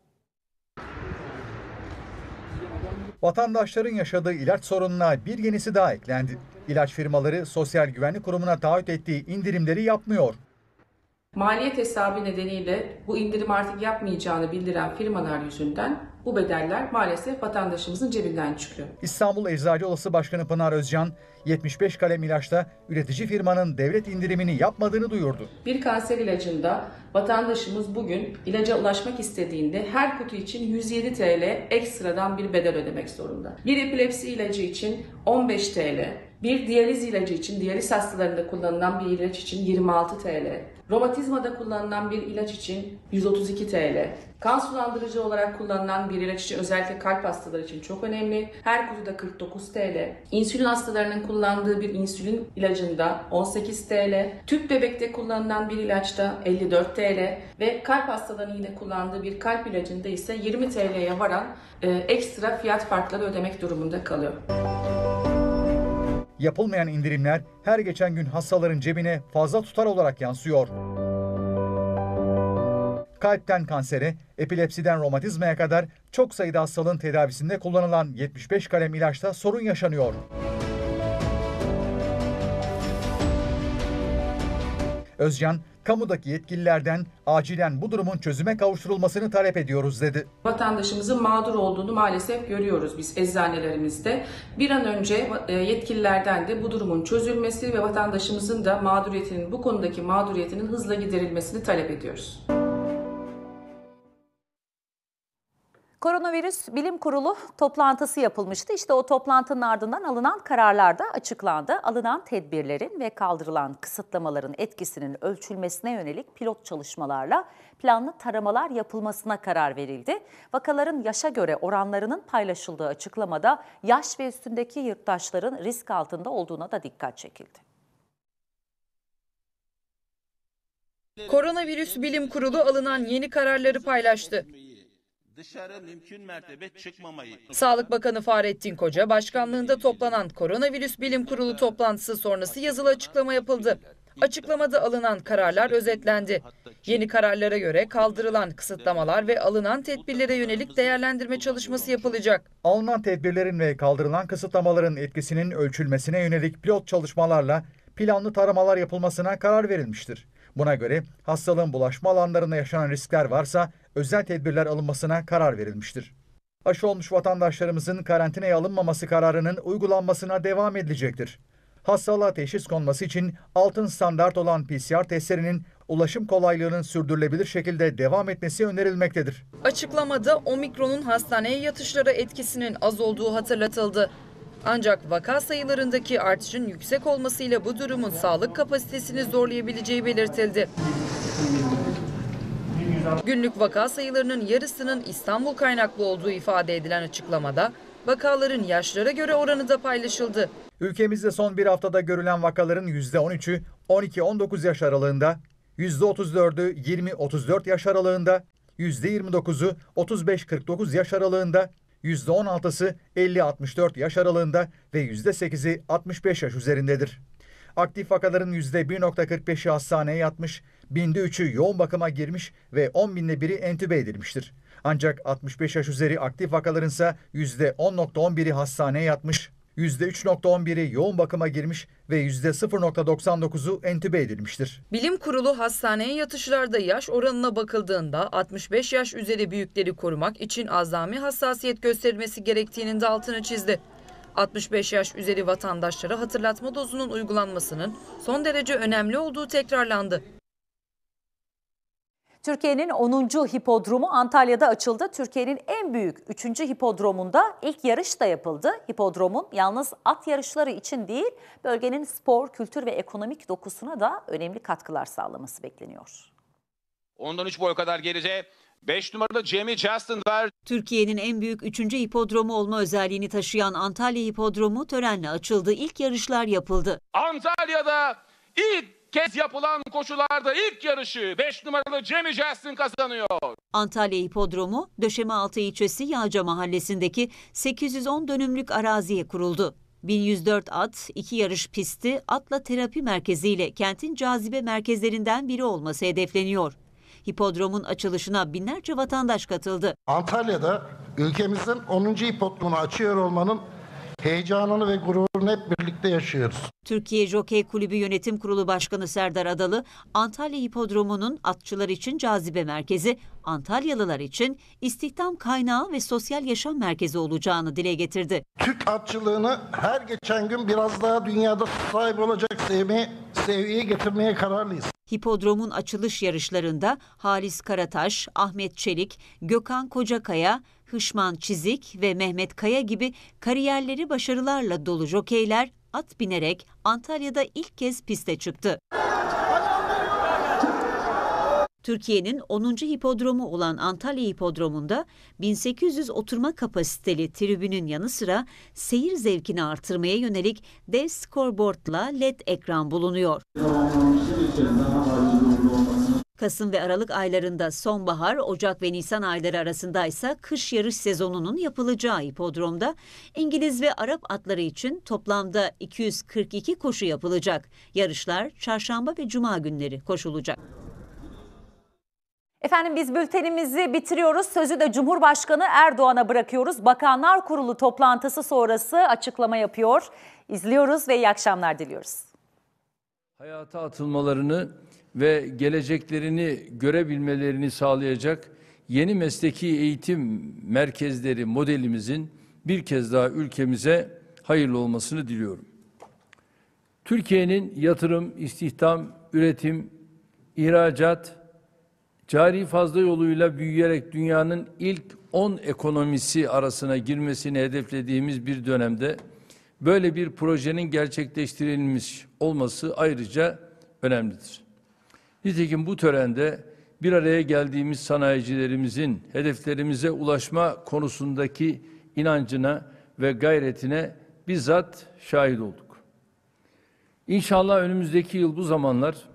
Vatandaşların yaşadığı ilaç sorununa bir yenisi daha eklendi. İlaç firmaları Sosyal Güvenlik Kurumu'na taahhüt ettiği indirimleri yapmıyor. Maliyet hesabı nedeniyle bu indirim artık yapmayacağını bildiren firmalar yüzünden bu bedeller maalesef vatandaşımızın cebinden çıkıyor. İstanbul Eczacı Odası Başkanı Pınar Özcan, yetmiş beş kalem ilaçta üretici firmanın devlet indirimini yapmadığını duyurdu. Bir kanser ilacında vatandaşımız bugün ilaca ulaşmak istediğinde her kutu için yüz yedi TL ekstradan bir bedel ödemek zorunda. Bir epilepsi ilacı için on beş TL, bir diyaliz ilacı için, diyaliz hastalarında kullanılan bir ilaç için yirmi altı TL, romatizmada kullanılan bir ilaç için yüz otuz iki TL, kan sulandırıcı olarak kullanılan bir ilaç için özellikle kalp hastaları için çok önemli, her kutuda kırk dokuz TL, insülin hastalarının kullandığı bir insülin ilacında on sekiz TL, tüp bebekte kullanılan bir ilaçta elli dört TL ve kalp hastalarının yine kullandığı bir kalp ilacında ise yirmi TL'ye varan e, ekstra fiyat farkları ödemek durumunda kalıyor. Yapılmayan indirimler her geçen gün hastaların cebine fazla tutar olarak yansıyor. Kalpten kansere, epilepsiden romatizmaya kadar çok sayıda hastalığın tedavisinde kullanılan yetmiş beş kalem ilaçta sorun yaşanıyor. Özcan, kamudaki yetkililerden acilen bu durumun çözüme kavuşturulmasını talep ediyoruz dedi. Vatandaşımızın mağdur olduğunu maalesef görüyoruz biz eczanelerimizde. Bir an önce yetkililerden de bu durumun çözülmesi ve vatandaşımızın da mağduriyetinin, bu konudaki mağduriyetinin hızla giderilmesini talep ediyoruz. Koronavirüs Bilim Kurulu toplantısı yapılmıştı. İşte o toplantının ardından alınan kararlar da açıklandı. Alınan tedbirlerin ve kaldırılan kısıtlamaların etkisinin ölçülmesine yönelik pilot çalışmalarla planlı taramalar yapılmasına karar verildi. Vakaların yaşa göre oranlarının paylaşıldığı açıklamada yaş ve üstündeki yurttaşların risk altında olduğuna da dikkat çekildi. Koronavirüs Bilim Kurulu alınan yeni kararları paylaştı. Dışarı mümkün mertebe çıkmamayı. Sağlık Bakanı Fahrettin Koca başkanlığında toplanan Koronavirüs Bilim Kurulu toplantısı sonrası yazılı açıklama yapıldı. Açıklamada alınan kararlar özetlendi. Yeni kararlara göre kaldırılan kısıtlamalar ve alınan tedbirlere yönelik değerlendirme çalışması yapılacak. Alınan tedbirlerin ve kaldırılan kısıtlamaların etkisinin ölçülmesine yönelik pilot çalışmalarla planlı taramalar yapılmasına karar verilmiştir. Buna göre hastalığın bulaşma alanlarında yaşanan riskler varsa özel tedbirler alınmasına karar verilmiştir. Aşı olmuş vatandaşlarımızın karantinaya alınmaması kararının uygulanmasına devam edilecektir. Hastalığa teşhis konması için altın standart olan P C R testlerinin ulaşım kolaylığının sürdürülebilir şekilde devam etmesi önerilmektedir. Açıklamada omikronun hastaneye yatışlara etkisinin az olduğu hatırlatıldı. Ancak vaka sayılarındaki artışın yüksek olmasıyla bu durumun sağlık kapasitesini zorlayabileceği belirtildi. Günlük vaka sayılarının yarısının İstanbul kaynaklı olduğu ifade edilen açıklamada vakaların yaşlara göre oranı da paylaşıldı. Ülkemizde son bir haftada görülen vakaların yüzde on üçü on iki on dokuz yaş aralığında, yüzde otuz dördü yirmi otuz dört yaş aralığında, yüzde yirmi dokuzu otuz beş kırk dokuz yaş aralığında, yüzde on altısı elli altmış dört yaş aralığında ve yüzde sekizi altmış beş yaş üzerindedir. Aktif vakaların yüzde bir virgül kırk beşi hastaneye yatmış, binde üçü yoğun bakıma girmiş ve on binde biri entübe edilmiştir. Ancak altmış beş yaş üzeri aktif vakaların ise yüzde on virgül on biri hastaneye yatmış, yüzde üç virgül on biri yoğun bakıma girmiş ve yüzde sıfır virgül doksan dokuzu entübe edilmiştir. Bilim Kurulu hastaneye yatışlarda yaş oranına bakıldığında altmış beş yaş üzeri büyükleri korumak için azami hassasiyet gösterilmesi gerektiğinin de altını çizdi. altmış beş yaş üzeri vatandaşlara hatırlatma dozunun uygulanmasının son derece önemli olduğu tekrarlandı. Türkiye'nin onuncu hipodromu Antalya'da açıldı. Türkiye'nin en büyük üçüncü hipodromunda ilk yarış da yapıldı. Hipodromun yalnız at yarışları için değil, bölgenin spor, kültür ve ekonomik dokusuna da önemli katkılar sağlaması bekleniyor. Ondan üç boy kadar geride beş numaralı Jamie Justin var. Türkiye'nin en büyük üçüncü hipodromu olma özelliğini taşıyan Antalya Hipodromu törenle açıldı. İlk yarışlar yapıldı. Antalya'da ilk kez yapılan koşularda ilk yarışı beş numaralı Jamie Justin kazanıyor. Antalya Hipodromu, Döşemealtı ilçesi Yağca mahallesindeki sekiz yüz on dönümlük araziye kuruldu. bin yüz dört at, iki yarış pisti, atla terapi merkeziyle kentin cazibe merkezlerinden biri olması hedefleniyor. Hipodromun açılışına binlerce vatandaş katıldı. Antalya'da ülkemizin onuncu hipodromunu açıyor olmanın heyecanını ve gururunu hep birlikte yaşıyoruz. Türkiye Jokey Kulübü Yönetim Kurulu Başkanı Serdar Adalı, Antalya Hipodromu'nun atçılar için cazibe merkezi, Antalyalılar için istihdam kaynağı ve sosyal yaşam merkezi olacağını dile getirdi. Türk atçılığını her geçen gün biraz daha dünyada sahip olacak seviyeye, seviyeye getirmeye kararlıyız. Hipodromun açılış yarışlarında Halis Karataş, Ahmet Çelik, Gökhan Kocakaya, Hışman Çizik ve Mehmet Kaya gibi kariyerleri başarılarla dolu jokeyler at binerek Antalya'da ilk kez piste çıktı. Türkiye'nin onuncu hipodromu olan Antalya Hipodromu'nda bin sekiz yüz oturma kapasiteli tribünün yanı sıra seyir zevkini artırmaya yönelik dev scoreboardla led ekran bulunuyor. Kasım ve Aralık aylarında sonbahar, Ocak ve Nisan ayları arasında ise kış yarış sezonunun yapılacağı hipodromda İngiliz ve Arap atları için toplamda iki yüz kırk iki koşu yapılacak. Yarışlar çarşamba ve cuma günleri koşulacak. Efendim biz bültenimizi bitiriyoruz. Sözü de Cumhurbaşkanı Erdoğan'a bırakıyoruz. Bakanlar Kurulu toplantısı sonrası açıklama yapıyor. İzliyoruz ve iyi akşamlar diliyoruz. Hayata atılmalarını ve geleceklerini görebilmelerini sağlayacak yeni mesleki eğitim merkezleri modelimizin bir kez daha ülkemize hayırlı olmasını diliyorum. Türkiye'nin yatırım, istihdam, üretim, ihracat, cari fazla yoluyla büyüyerek dünyanın ilk on ekonomisi arasına girmesini hedeflediğimiz bir dönemde böyle bir projenin gerçekleştirilmiş olması ayrıca önemlidir. Nitekim bu törende bir araya geldiğimiz sanayicilerimizin hedeflerimize ulaşma konusundaki inancına ve gayretine bizzat şahit olduk. İnşallah önümüzdeki yıl bu zamanlar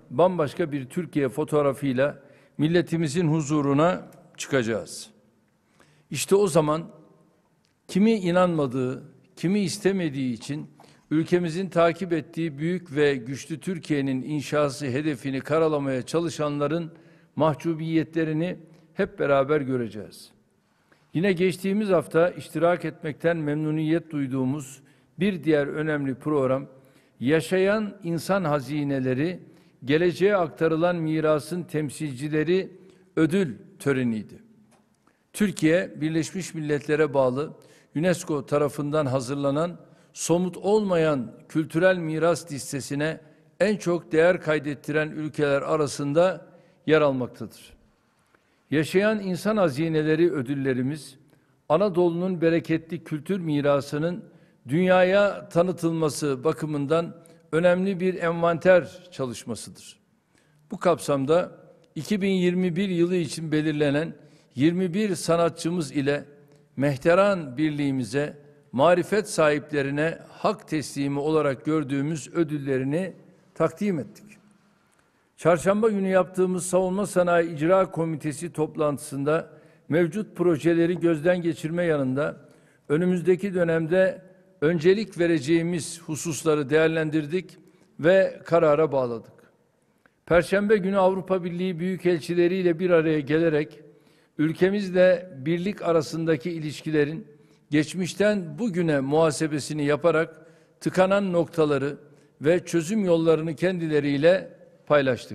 bambaşka bir Türkiye fotoğrafıyla milletimizin huzuruna çıkacağız. İşte o zaman kimi inanmadığı, kimi istemediği için ülkemizin takip ettiği büyük ve güçlü Türkiye'nin inşası hedefini karalamaya çalışanların mahcubiyetlerini hep beraber göreceğiz. Yine geçtiğimiz hafta iştirak etmekten memnuniyet duyduğumuz bir diğer önemli program, Yaşayan İnsan Hazineleri, Geleceğe Aktarılan Mirasın Temsilcileri ödül töreniydi. Türkiye, Birleşmiş Milletler'e bağlı UNESCO tarafından hazırlanan somut olmayan kültürel miras listesine en çok değer kaydettiren ülkeler arasında yer almaktadır. Yaşayan İnsan Hazineleri ödüllerimiz, Anadolu'nun bereketli kültür mirasının dünyaya tanıtılması bakımından önemli bir envanter çalışmasıdır. Bu kapsamda iki bin yirmi bir yılı için belirlenen yirmi bir sanatçımız ile mehteran birliğimize, marifet sahiplerine hak teslimi olarak gördüğümüz ödüllerini takdim ettik. Çarşamba günü yaptığımız Savunma Sanayi İcra Komitesi toplantısında mevcut projeleri gözden geçirme yanında önümüzdeki dönemde öncelik vereceğimiz hususları değerlendirdik ve karara bağladık. Perşembe günü Avrupa Birliği büyükelçileriyle bir araya gelerek ülkemizle birlik arasındaki ilişkilerin geçmişten bugüne muhasebesini yaparak tıkanan noktaları ve çözüm yollarını kendileriyle paylaştık.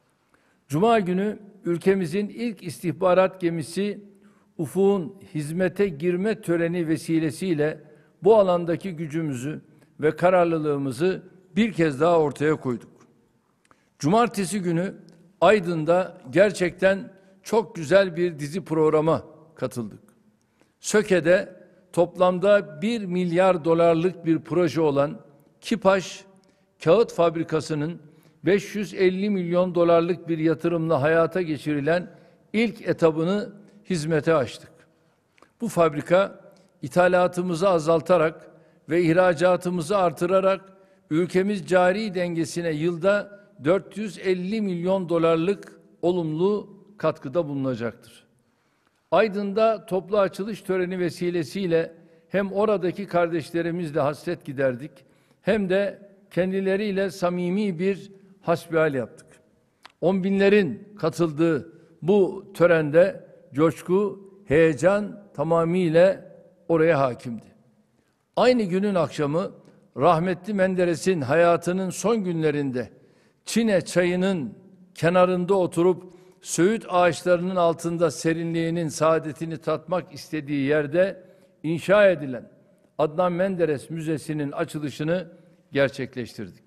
Cuma günü ülkemizin ilk istihbarat gemisi Ufuk'un hizmete girme töreni vesilesiyle bu alandaki gücümüzü ve kararlılığımızı bir kez daha ortaya koyduk. Cumartesi günü Aydın'da gerçekten çok güzel bir dizi programa katıldık. Söke'de toplamda bir milyar dolarlık bir proje olan Kipaş Kağıt Fabrikası'nın beş yüz elli milyon dolarlık bir yatırımla hayata geçirilen ilk etabını hizmete açtık. Bu fabrika ithalatımızı azaltarak ve ihracatımızı artırarak ülkemiz cari dengesine yılda dört yüz elli milyon dolarlık olumlu katkıda bulunacaktır. Aydın'da toplu açılış töreni vesilesiyle hem oradaki kardeşlerimizle hasret giderdik hem de kendileriyle samimi bir hasbihal yaptık. On binlerin katıldığı bu törende coşku, heyecan tamamıyla oraya hakimdi. Aynı günün akşamı rahmetli Menderes'in hayatının son günlerinde Çine çayının kenarında oturup söğüt ağaçlarının altında serinliğinin saadetini tatmak istediği yerde inşa edilen Adnan Menderes Müzesi'nin açılışını gerçekleştirdik.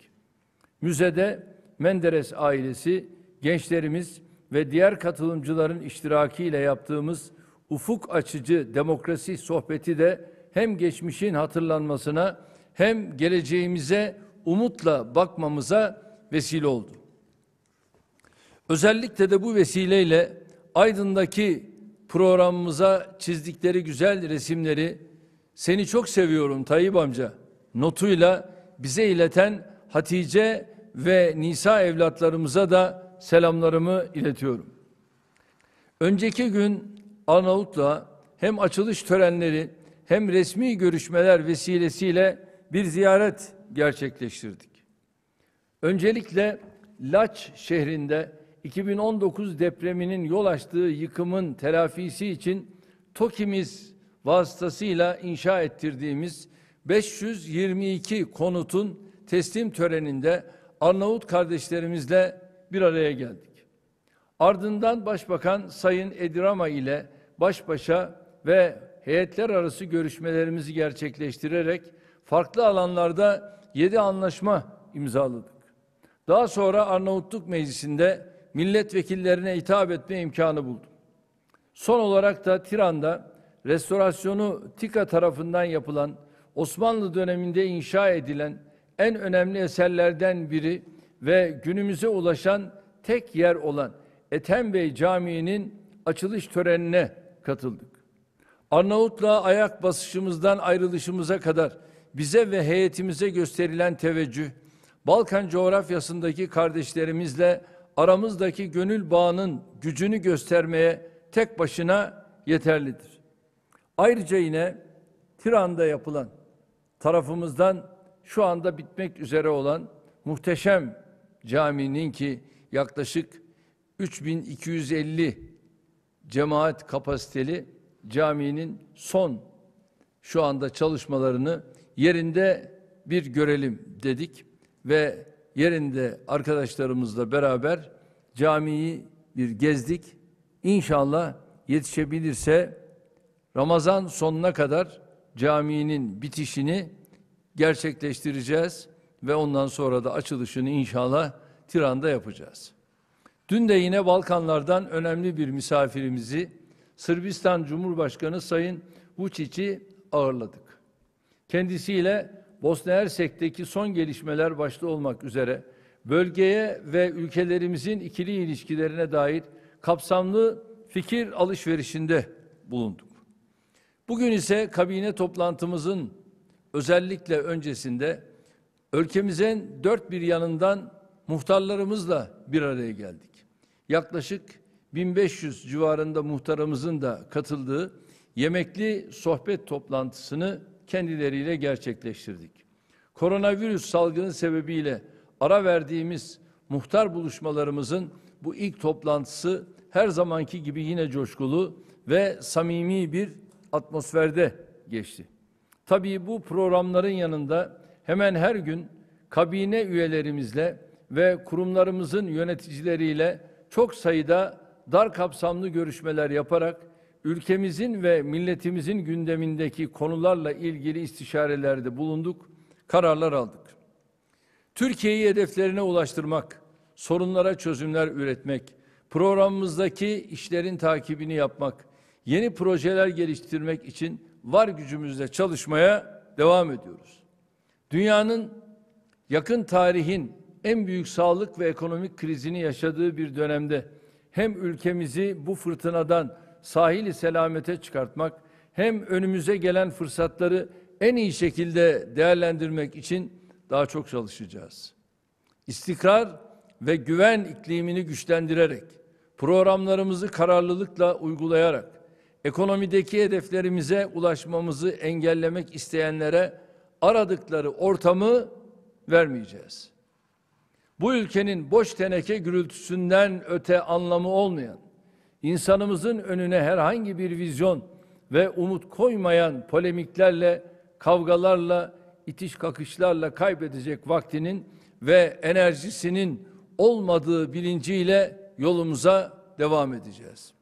Müzede Menderes ailesi, gençlerimiz ve diğer katılımcıların iştirakiyle yaptığımız ufuk açıcı demokrasi sohbeti de hem geçmişin hatırlanmasına hem geleceğimize umutla bakmamıza vesile oldu. Özellikle de bu vesileyle Aydın'daki programımıza çizdikleri güzel resimleri "Seni çok seviyorum Tayyip amca" notuyla bize ileten Hatice ve Nisa evlatlarımıza da selamlarımı iletiyorum. Önceki gün Arnavutluğa hem açılış törenleri hem resmi görüşmeler vesilesiyle bir ziyaret gerçekleştirdik. Öncelikle Laç şehrinde iki bin on dokuz depreminin yol açtığı yıkımın telafisi için TOKİ'miz vasıtasıyla inşa ettirdiğimiz beş yüz yirmi iki konutun teslim töreninde Arnavut kardeşlerimizle bir araya geldik. Ardından Başbakan Sayın Edi Rama ile baş başa ve heyetler arası görüşmelerimizi gerçekleştirerek farklı alanlarda yedi anlaşma imzaladık. Daha sonra Arnavutluk Meclisi'nde milletvekillerine hitap etme imkanı buldum. Son olarak da Tiran'da restorasyonu TİKA tarafından yapılan Osmanlı döneminde inşa edilen en önemli eserlerden biri ve günümüze ulaşan tek yer olan Ethem Bey Camii'nin açılış törenine katıldık. Arnavutluğa ayak basışımızdan ayrılışımıza kadar bize ve heyetimize gösterilen teveccüh, Balkan coğrafyasındaki kardeşlerimizle aramızdaki gönül bağının gücünü göstermeye tek başına yeterlidir. Ayrıca yine Tiran'da yapılan, tarafımızdan şu anda bitmek üzere olan muhteşem caminin ki yaklaşık üç bin iki yüz elli cemaat kapasiteli caminin son şu anda çalışmalarını yerinde bir görelim dedik ve yerinde arkadaşlarımızla beraber camiyi bir gezdik. İnşallah yetişebilirse Ramazan sonuna kadar caminin bitişini gerçekleştireceğiz ve ondan sonra da açılışını inşallah Tiran'da yapacağız. Dün de yine Balkanlardan önemli bir misafirimizi Sırbistan Cumhurbaşkanı Sayın Vučić'i ağırladık. Kendisiyle Bosna Hersek'teki son gelişmeler başta olmak üzere bölgeye ve ülkelerimizin ikili ilişkilerine dair kapsamlı fikir alışverişinde bulunduk. Bugün ise kabine toplantımızın özellikle öncesinde ülkemizin dört bir yanından muhtarlarımızla bir araya geldik. Yaklaşık bin beş yüz civarında muhtarımızın da katıldığı yemekli sohbet toplantısını kendileriyle gerçekleştirdik. Koronavirüs salgını sebebiyle ara verdiğimiz muhtar buluşmalarımızın bu ilk toplantısı her zamanki gibi yine coşkulu ve samimi bir atmosferde geçti. Tabii bu programların yanında hemen her gün kabine üyelerimizle ve kurumlarımızın yöneticileriyle çok sayıda dar kapsamlı görüşmeler yaparak ülkemizin ve milletimizin gündemindeki konularla ilgili istişarelerde bulunduk, kararlar aldık. Türkiye'yi hedeflerine ulaştırmak, sorunlara çözümler üretmek, programımızdaki işlerin takibini yapmak, yeni projeler geliştirmek için var gücümüzle çalışmaya devam ediyoruz. Dünyanın yakın tarihin en büyük sağlık ve ekonomik krizini yaşadığı bir dönemde hem ülkemizi bu fırtınadan sahili selamete çıkartmak hem önümüze gelen fırsatları en iyi şekilde değerlendirmek için daha çok çalışacağız. İstikrar ve güven iklimini güçlendirerek, programlarımızı kararlılıkla uygulayarak, ekonomideki hedeflerimize ulaşmamızı engellemek isteyenlere aradıkları ortamı vermeyeceğiz. Bu ülkenin boş teneke gürültüsünden öte anlamı olmayan, insanımızın önüne herhangi bir vizyon ve umut koymayan polemiklerle, kavgalarla, itiş kakışlarla kaybedecek vaktinin ve enerjisinin olmadığı bilinciyle yolumuza devam edeceğiz.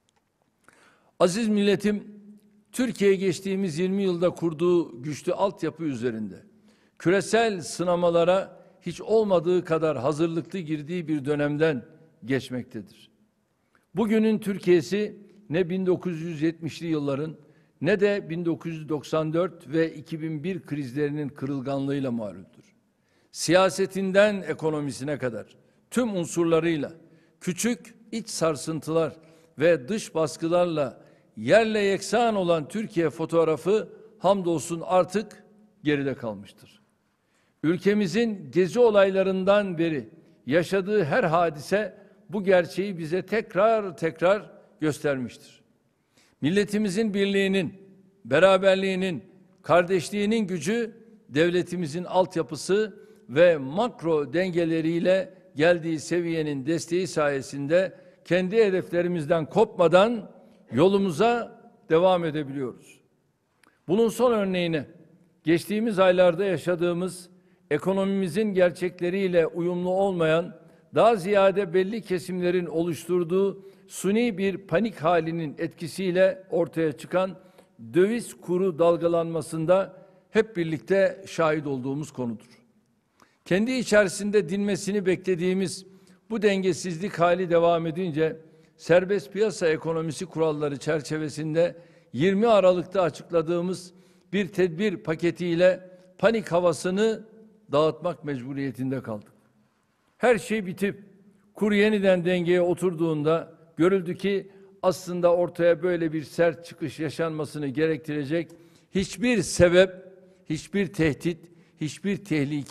Aziz milletim, Türkiye geçtiğimiz yirmi yılda kurduğu güçlü altyapı üzerinde küresel sınamalara hiç olmadığı kadar hazırlıklı girdiği bir dönemden geçmektedir. Bugünün Türkiye'si ne bin dokuz yüz yetmişli yılların ne de bin dokuz yüz doksan dört ve iki bin bir krizlerinin kırılganlığıyla malumdur. Siyasetinden ekonomisine kadar tüm unsurlarıyla küçük iç sarsıntılar ve dış baskılarla yerle yeksan olan Türkiye fotoğrafı hamdolsun artık geride kalmıştır. Ülkemizin gezi olaylarından beri yaşadığı her hadise bu gerçeği bize tekrar tekrar göstermiştir. Milletimizin birliğinin, beraberliğinin, kardeşliğinin gücü devletimizin altyapısı ve makro dengeleriyle geldiği seviyenin desteği sayesinde kendi hedeflerimizden kopmadan yolumuza devam edebiliyoruz. Bunun son örneğini geçtiğimiz aylarda yaşadığımız ekonomimizin gerçekleriyle uyumlu olmayan, daha ziyade belli kesimlerin oluşturduğu suni bir panik halinin etkisiyle ortaya çıkan döviz kuru dalgalanmasında hep birlikte şahit olduğumuz konudur. Kendi içerisinde dinmesini beklediğimiz bu dengesizlik hali devam edince serbest piyasa ekonomisi kuralları çerçevesinde yirmi Aralık'ta açıkladığımız bir tedbir paketiyle panik havasını dağıtmak mecburiyetinde kaldık. Her şey bitip kur yeniden dengeye oturduğunda görüldü ki aslında ortaya böyle bir sert çıkış yaşanmasını gerektirecek hiçbir sebep, hiçbir tehdit, hiçbir tehlike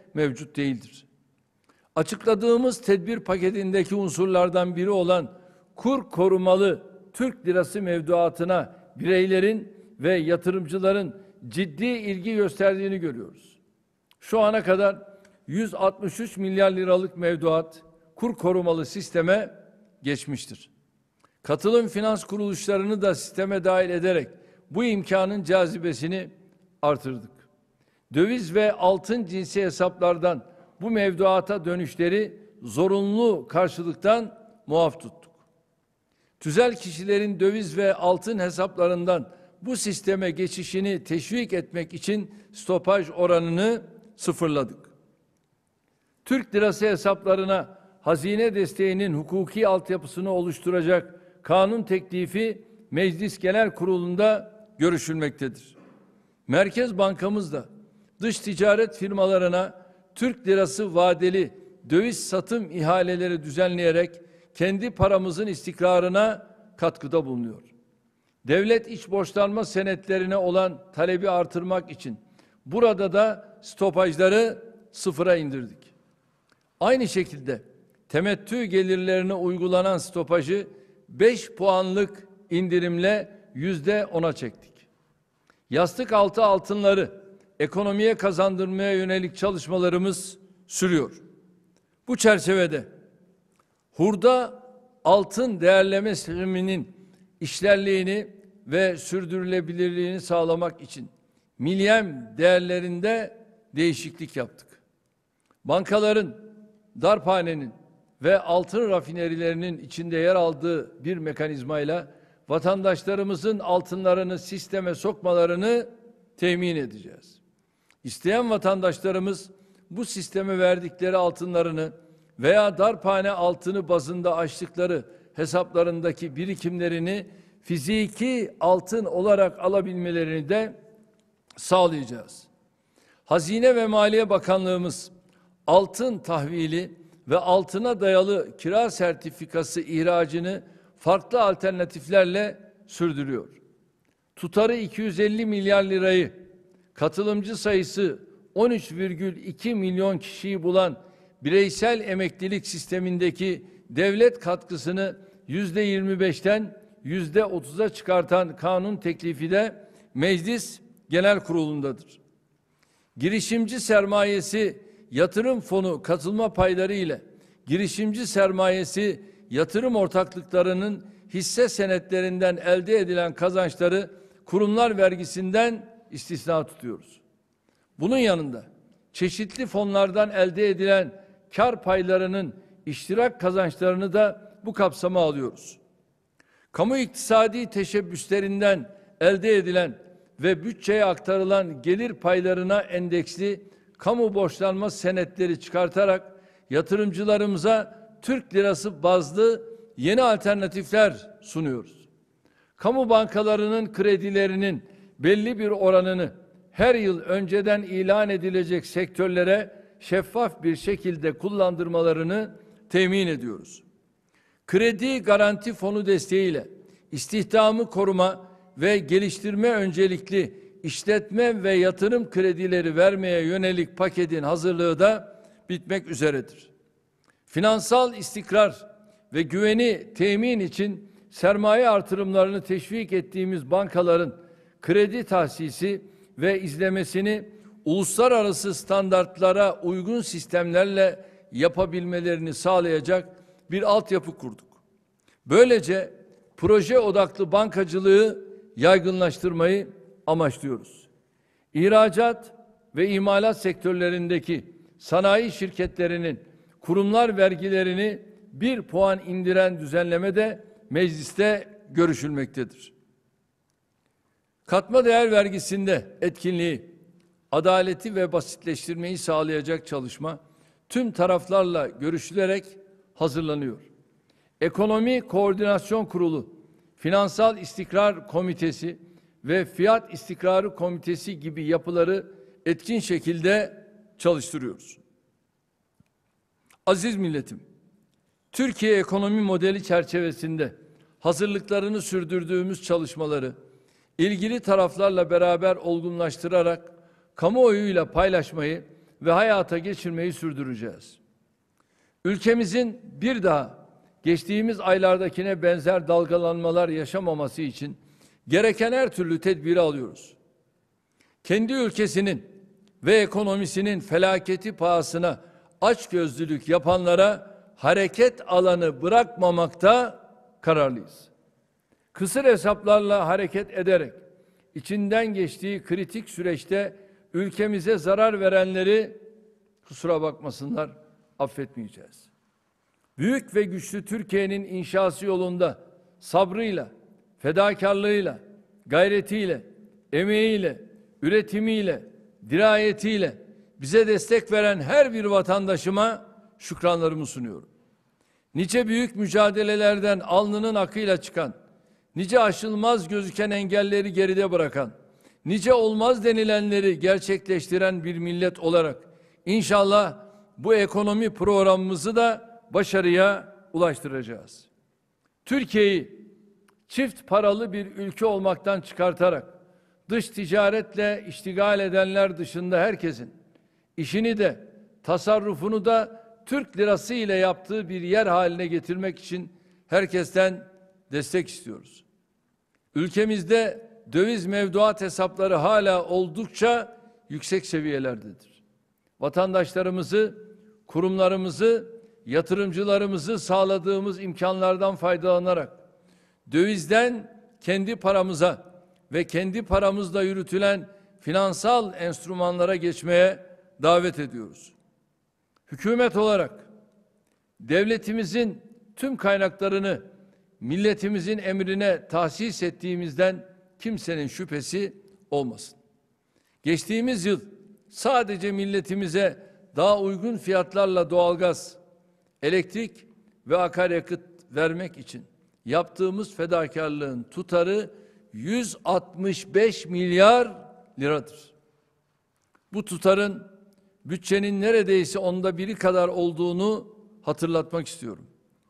mevcut değildir. Açıkladığımız tedbir paketindeki unsurlardan biri olan kur korumalı Türk lirası mevduatına bireylerin ve yatırımcıların ciddi ilgi gösterdiğini görüyoruz. Şu ana kadar yüz altmış üç milyar liralık mevduat kur korumalı sisteme geçmiştir. Katılım finans kuruluşlarını da sisteme dahil ederek bu imkanın cazibesini artırdık. Döviz ve altın cinsi hesaplardan bu mevduata dönüşleri zorunlu karşılıktan muaf tuttuk. Tüzel kişilerin döviz ve altın hesaplarından bu sisteme geçişini teşvik etmek için stopaj oranını sıfırladık. Türk lirası hesaplarına hazine desteğinin hukuki altyapısını oluşturacak kanun teklifi Meclis Genel Kurulu'nda görüşülmektedir. Merkez Bankamız da dış ticaret firmalarına Türk lirası vadeli döviz satım ihaleleri düzenleyerek kendi paramızın istikrarına katkıda bulunuyor. Devlet iç borçlanma senetlerine olan talebi artırmak için burada da stopajları sıfıra indirdik. Aynı şekilde temettü gelirlerine uygulanan stopajı beş puanlık indirimle yüzde ona çektik. Yastık altı altınları ekonomiye kazandırmaya yönelik çalışmalarımız sürüyor. Bu çerçevede hurda altın değerleme sisteminin işlerliğini ve sürdürülebilirliğini sağlamak için milyem değerlerinde değişiklik yaptık. Bankaların, darphanenin ve altın rafinerilerinin içinde yer aldığı bir mekanizmayla vatandaşlarımızın altınlarını sisteme sokmalarını temin edeceğiz. İsteyen vatandaşlarımız bu sisteme verdikleri altınlarını veya darphane altını bazında açtıkları hesaplarındaki birikimlerini fiziki altın olarak alabilmelerini de sağlayacağız. Hazine ve Maliye Bakanlığımız altın tahvili ve altına dayalı kira sertifikası ihracını farklı alternatiflerle sürdürüyor. Tutarı iki yüz elli milyar lirayı, katılımcı sayısı on üç virgül iki milyon kişiyi bulan bireysel emeklilik sistemindeki devlet katkısını yüzde yirmi beşten yüzde otuza çıkartan kanun teklifi de Meclis Genel Kurulu'ndadır. Girişimci sermayesi yatırım fonu katılma payları ile girişimci sermayesi yatırım ortaklıklarının hisse senetlerinden elde edilen kazançları kurumlar vergisinden istisna tutuyoruz. Bunun yanında çeşitli fonlardan elde edilen kar paylarının iştirak kazançlarını da bu kapsama alıyoruz. Kamu iktisadi teşebbüslerinden elde edilen ve bütçeye aktarılan gelir paylarına endeksli kamu borçlanma senetleri çıkartarak yatırımcılarımıza Türk lirası bazlı yeni alternatifler sunuyoruz. Kamu bankalarının kredilerinin belli bir oranını her yıl önceden ilan edilecek sektörlere şeffaf bir şekilde kullandırmalarını temin ediyoruz. Kredi Garanti Fonu desteğiyle istihdamı koruma ve geliştirme öncelikli işletme ve yatırım kredileri vermeye yönelik paketin hazırlığı da bitmek üzeredir. Finansal istikrar ve güveni temin için sermaye artırımlarını teşvik ettiğimiz bankaların kredi tahsisi ve izlemesini uluslararası standartlara uygun sistemlerle yapabilmelerini sağlayacak bir altyapı kurduk. Böylece proje odaklı bankacılığı yaygınlaştırmayı amaçlıyoruz. İhracat ve imalat sektörlerindeki sanayi şirketlerinin kurumlar vergilerini bir puan indiren düzenleme de mecliste görüşülmektedir. Katma değer vergisinde etkinliği, adaleti ve basitleştirmeyi sağlayacak çalışma tüm taraflarla görüşülerek hazırlanıyor. Ekonomi Koordinasyon Kurulu, Finansal İstikrar Komitesi ve Fiyat İstikrarı Komitesi gibi yapıları etkin şekilde çalıştırıyoruz. Aziz milletim, Türkiye ekonomi modeli çerçevesinde hazırlıklarını sürdürdüğümüz çalışmaları ilgili taraflarla beraber olgunlaştırarak kamuoyuyla paylaşmayı ve hayata geçirmeyi sürdüreceğiz. Ülkemizin bir daha geçtiğimiz aylardakine benzer dalgalanmalar yaşamaması için gereken her türlü tedbiri alıyoruz. Kendi ülkesinin ve ekonomisinin felaketi pahasına açgözlülük yapanlara hareket alanı bırakmamakta kararlıyız. Kısır hesaplarla hareket ederek içinden geçtiği kritik süreçte ülkemize zarar verenleri kusura bakmasınlar affetmeyeceğiz. Büyük ve güçlü Türkiye'nin inşası yolunda sabrıyla, fedakarlığıyla, gayretiyle, emeğiyle, üretimiyle, dirayetiyle bize destek veren her bir vatandaşıma şükranlarımı sunuyorum. Nice büyük mücadelelerden alnının akıyla çıkan, nice aşılmaz gözüken engelleri geride bırakan, nice olmaz denilenleri gerçekleştiren bir millet olarak inşallah bu ekonomi programımızı da başarıya ulaştıracağız. Türkiye'yi çift paralı bir ülke olmaktan çıkartarak dış ticaretle iştigal edenler dışında herkesin işini de tasarrufunu da Türk lirası ile yaptığı bir yer haline getirmek için herkesten destek istiyoruz. Ülkemizde döviz mevduat hesapları hala oldukça yüksek seviyelerdedir. Vatandaşlarımızı, kurumlarımızı, yatırımcılarımızı sağladığımız imkanlardan faydalanarak dövizden kendi paramıza ve kendi paramızla yürütülen finansal enstrümanlara geçmeye davet ediyoruz. Hükümet olarak devletimizin tüm kaynaklarını milletimizin emrine tahsis ettiğimizden kimsenin şüphesi olmasın. Geçtiğimiz yıl sadece milletimize daha uygun fiyatlarla doğalgaz, elektrik ve akaryakıt vermek için yaptığımız fedakarlığın tutarı yüz altmış beş milyar liradır. Bu tutarın bütçenin neredeyse onda biri kadar olduğunu hatırlatmak istiyorum.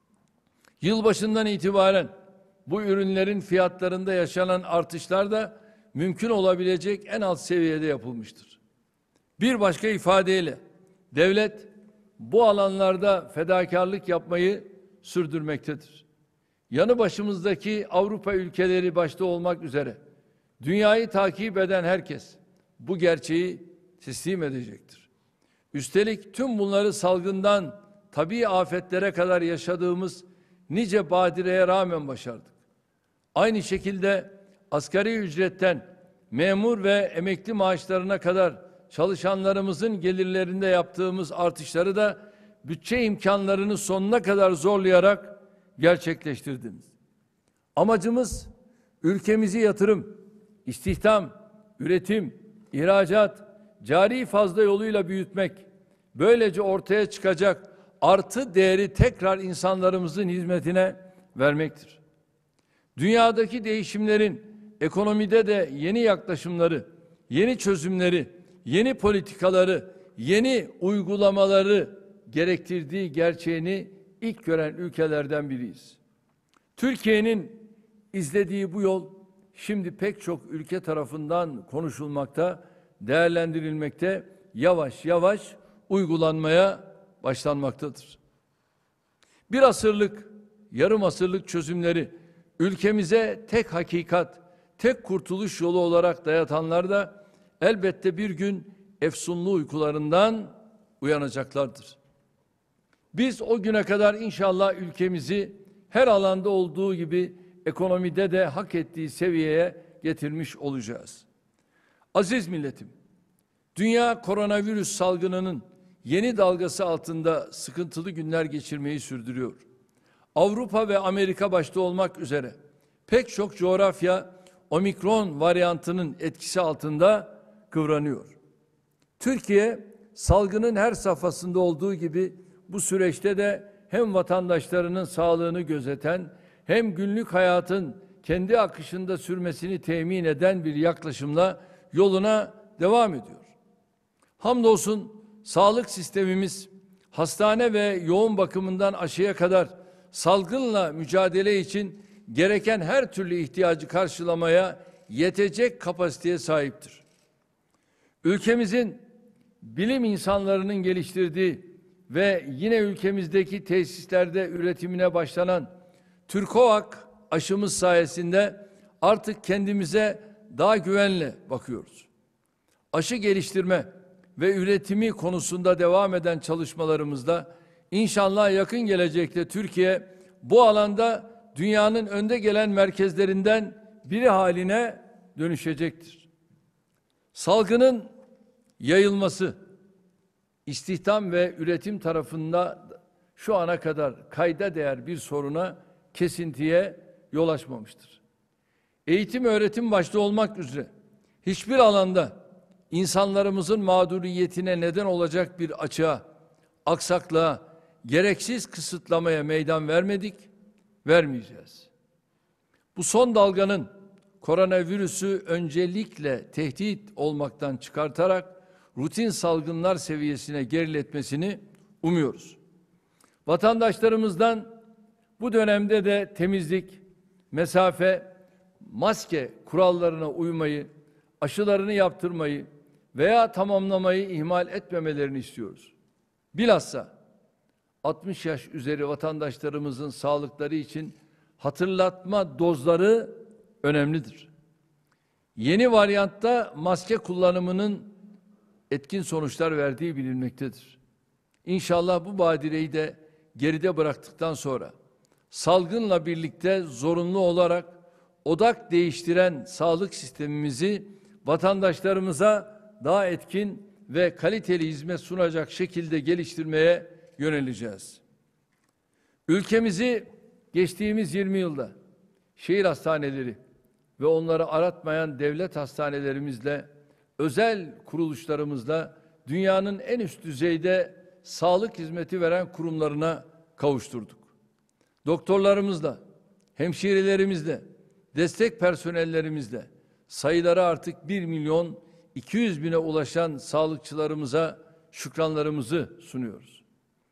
Yılbaşından itibaren bu ürünlerin fiyatlarında yaşanan artışlar da mümkün olabilecek en alt seviyede yapılmıştır. Bir başka ifadeyle devlet bu alanlarda fedakarlık yapmayı sürdürmektedir. Yanı başımızdaki Avrupa ülkeleri başta olmak üzere dünyayı takip eden herkes bu gerçeği teslim edecektir. Üstelik tüm bunları salgından tabii afetlere kadar yaşadığımız nice badireye rağmen başardık. Aynı şekilde asgari ücretten memur ve emekli maaşlarına kadar çalışanlarımızın gelirlerinde yaptığımız artışları da bütçe imkanlarını sonuna kadar zorlayarak gerçekleştirdiniz. Amacımız ülkemizi yatırım, istihdam, üretim, ihracat, cari fazla yoluyla büyütmek. Böylece ortaya çıkacak artı değeri tekrar insanlarımızın hizmetine vermektir. Dünyadaki değişimlerin ekonomide de yeni yaklaşımları, yeni çözümleri, yeni politikaları, yeni uygulamaları gerektirdiği gerçeğini ilk gören ülkelerden biriyiz. Türkiye'nin izlediği bu yol şimdi pek çok ülke tarafından konuşulmakta, değerlendirilmekte, yavaş yavaş uygulanmaya başlanmaktadır. Bir asırlık, yarım asırlık çözümleri ülkemize tek hakikat, tek kurtuluş yolu olarak dayatanlar da elbette bir gün efsunlu uykularından uyanacaklardır. Biz o güne kadar inşallah ülkemizi her alanda olduğu gibi ekonomide de hak ettiği seviyeye getirmiş olacağız. Aziz milletim, dünya koronavirüs salgınının yeni dalgası altında sıkıntılı günler geçirmeyi sürdürüyor. Avrupa ve Amerika başta olmak üzere pek çok coğrafya omikron varyantının etkisi altında kıvranıyor. Türkiye salgının her safhasında olduğu gibi bu süreçte de hem vatandaşlarının sağlığını gözeten hem günlük hayatın kendi akışında sürmesini temin eden bir yaklaşımla yoluna devam ediyor. Hamdolsun sağlık sistemimiz hastane ve yoğun bakımından aşıya kadar salgınla mücadele için gereken her türlü ihtiyacı karşılamaya yetecek kapasiteye sahiptir. Ülkemizin bilim insanlarının geliştirdiği ve yine ülkemizdeki tesislerde üretimine başlanan Türkovak aşımız sayesinde artık kendimize daha güvenle bakıyoruz. Aşı geliştirme ve üretimi konusunda devam eden çalışmalarımızda inşallah yakın gelecekte Türkiye bu alanda dünyanın önde gelen merkezlerinden biri haline dönüşecektir. Salgının yayılması, istihdam ve üretim tarafında şu ana kadar kayda değer bir soruna, kesintiye yol açmamıştır. Eğitim, öğretim başta olmak üzere hiçbir alanda insanlarımızın mağduriyetine neden olacak bir açığa, aksaklığa, gereksiz kısıtlamaya meydan vermedik, vermeyeceğiz. Bu son dalganın koronavirüsü öncelikle tehdit olmaktan çıkartarak rutin salgınlar seviyesine geriletmesini umuyoruz. Vatandaşlarımızdan bu dönemde de temizlik, mesafe, maske kurallarına uymayı, aşılarını yaptırmayı veya tamamlamayı ihmal etmemelerini istiyoruz. Bilhassa altmış yaş üzeri vatandaşlarımızın sağlıkları için hatırlatma dozları önemlidir. Yeni varyantta maske kullanımının etkin sonuçlar verdiği bilinmektedir. İnşallah bu badireyi de geride bıraktıktan sonra salgınla birlikte zorunlu olarak odak değiştiren sağlık sistemimizi vatandaşlarımıza daha etkin ve kaliteli hizmet sunacak şekilde geliştirmeye yöneleceğiz. Ülkemizi geçtiğimiz yirmi yılda şehir hastaneleri ve onları aratmayan devlet hastanelerimizle, özel kuruluşlarımızla dünyanın en üst düzeyde sağlık hizmeti veren kurumlarına kavuşturduk. Doktorlarımızla, hemşirelerimizle, destek personellerimizle sayıları artık bir milyon iki yüz bine ulaşan sağlıkçılarımıza şükranlarımızı sunuyoruz.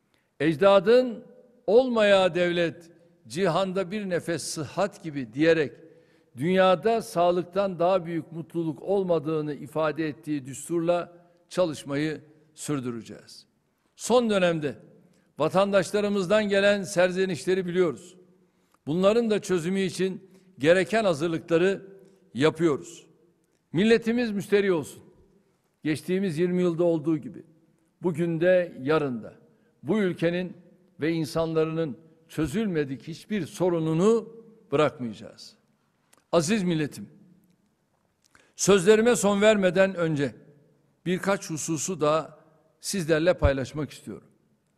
Ecdadın olmaya devlet, cihanda bir nefes sıhhat gibi diyerek dünyada sağlıktan daha büyük mutluluk olmadığını ifade ettiği düsturla çalışmayı sürdüreceğiz. Son dönemde vatandaşlarımızdan gelen serzenişleri biliyoruz. Bunların da çözümü için gereken hazırlıkları yapıyoruz. Milletimiz müşteri olsun. Geçtiğimiz yirmi yılda olduğu gibi bugün de yarın da bu ülkenin ve insanların çözülmedik hiçbir sorununu bırakmayacağız. Aziz milletim, sözlerime son vermeden önce birkaç hususu da sizlerle paylaşmak istiyorum.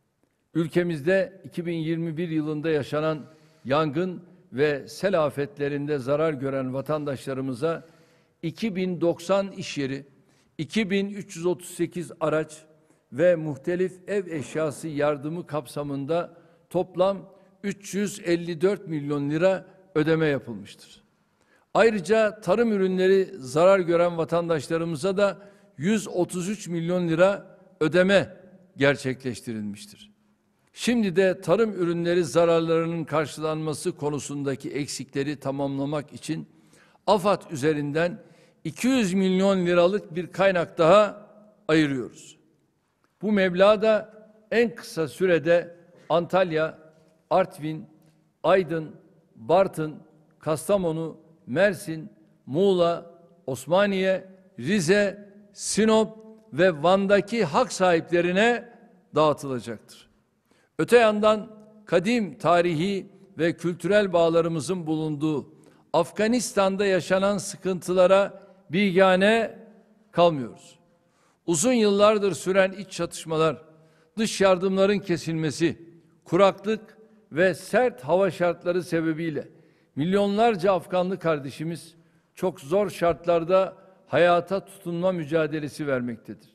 Ülkemizde iki bin yirmi bir yılında yaşanan yangın ve sel afetlerinde zarar gören vatandaşlarımıza iki bin doksan iş yeri, iki bin üç yüz otuz sekiz araç ve muhtelif ev eşyası yardımı kapsamında toplam üç yüz elli dört milyon lira ödeme yapılmıştır. Ayrıca tarım ürünleri zarar gören vatandaşlarımıza da yüz otuz üç milyon lira ödeme gerçekleştirilmiştir. Şimdi de tarım ürünleri zararlarının karşılanması konusundaki eksikleri tamamlamak için AFAD üzerinden iki yüz milyon liralık bir kaynak daha ayırıyoruz. Bu meblağ da en kısa sürede Antalya, Artvin, Aydın, Bartın, Kastamonu, Mersin, Muğla, Osmaniye, Rize, Sinop ve Van'daki hak sahiplerine dağıtılacaktır. Öte yandan kadim tarihi ve kültürel bağlarımızın bulunduğu Afganistan'da yaşanan sıkıntılara bigane kalmıyoruz. Uzun yıllardır süren iç çatışmalar, dış yardımların kesilmesi, kuraklık ve sert hava şartları sebebiyle milyonlarca Afganlı kardeşimiz çok zor şartlarda hayata tutunma mücadelesi vermektedir.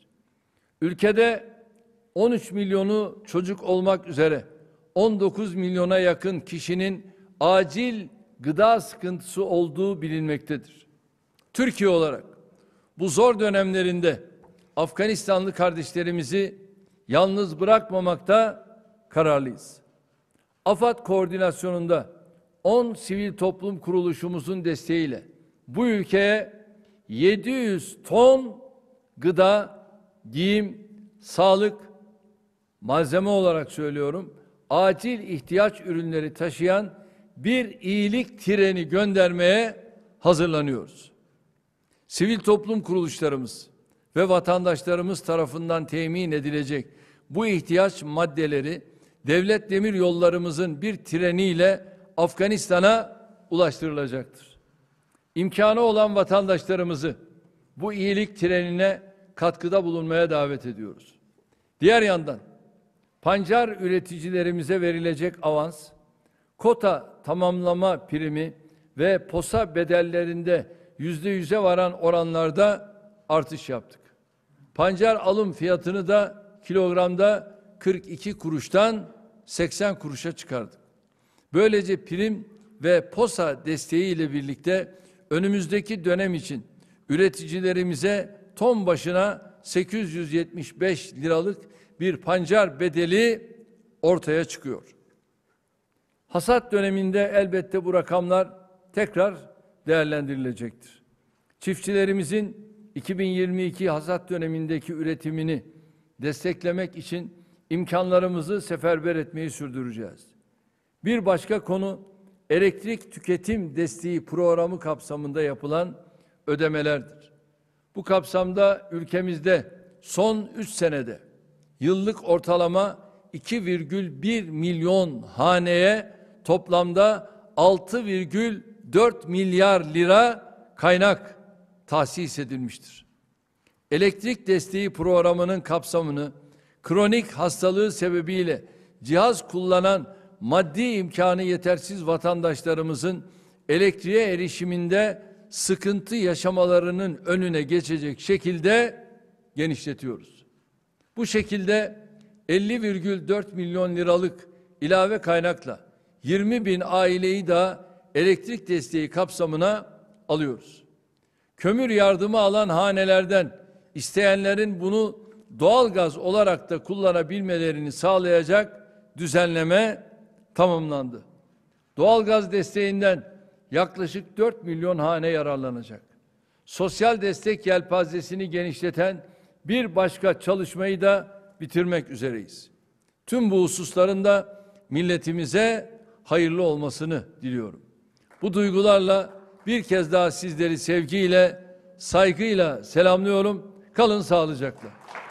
Ülkede on üç milyonu çocuk olmak üzere on dokuz milyona yakın kişinin acil gıda sıkıntısı olduğu bilinmektedir. Türkiye olarak bu zor dönemlerinde Afganistanlı kardeşlerimizi yalnız bırakmamakta kararlıyız. AFAD koordinasyonunda on sivil toplum kuruluşumuzun desteğiyle bu ülkeye yedi yüz ton gıda, giyim, sağlık, malzeme olarak söylüyorum, acil ihtiyaç ürünleri taşıyan bir iyilik treni göndermeye hazırlanıyoruz. Sivil toplum kuruluşlarımız ve vatandaşlarımız tarafından temin edilecek bu ihtiyaç maddeleri devlet demir yollarımızın bir treniyle Afganistan'a ulaştırılacaktır. İmkanı olan vatandaşlarımızı bu iyilik trenine katkıda bulunmaya davet ediyoruz. Diğer yandan pancar üreticilerimize verilecek avans, kota tamamlama primi ve posa bedellerinde yüzde yüze varan oranlarda artış yaptık. Pancar alım fiyatını da kilogramda kırk iki kuruştan seksen kuruşa çıkardık. Böylece prim ve posa desteği ile birlikte önümüzdeki dönem için üreticilerimize ton başına sekiz yüz yetmiş beş liralık bir pancar bedeli ortaya çıkıyor. Hasat döneminde elbette bu rakamlar tekrar değerlendirilecektir. Çiftçilerimizin iki bin yirmi iki hasat dönemindeki üretimini desteklemek için imkanlarımızı seferber etmeyi sürdüreceğiz. Bir başka konu elektrik tüketim desteği programı kapsamında yapılan ödemelerdir. Bu kapsamda ülkemizde son üç senede yıllık ortalama iki virgül bir milyon haneye toplamda altı virgül dört milyar lira kaynak tahsis edilmiştir. Elektrik desteği programının kapsamını kronik hastalığı sebebiyle cihaz kullanan maddi imkanı yetersiz vatandaşlarımızın elektriğe erişiminde sıkıntı yaşamalarının önüne geçecek şekilde genişletiyoruz. Bu şekilde elli virgül dört milyon liralık ilave kaynakla yirmi bin aileyi daha elektrik desteği kapsamına alıyoruz. Kömür yardımı alan hanelerden isteyenlerin bunu doğalgaz olarak da kullanabilmelerini sağlayacak düzenleme tamamlandı. Doğalgaz desteğinden yaklaşık dört milyon hane yararlanacak. Sosyal destek yelpazesini genişleten bir başka çalışmayı da bitirmek üzereyiz. Tüm bu hususların da milletimize hayırlı olmasını diliyorum. Bu duygularla bir kez daha sizleri sevgiyle, saygıyla selamlıyorum. Kalın sağlıcakla.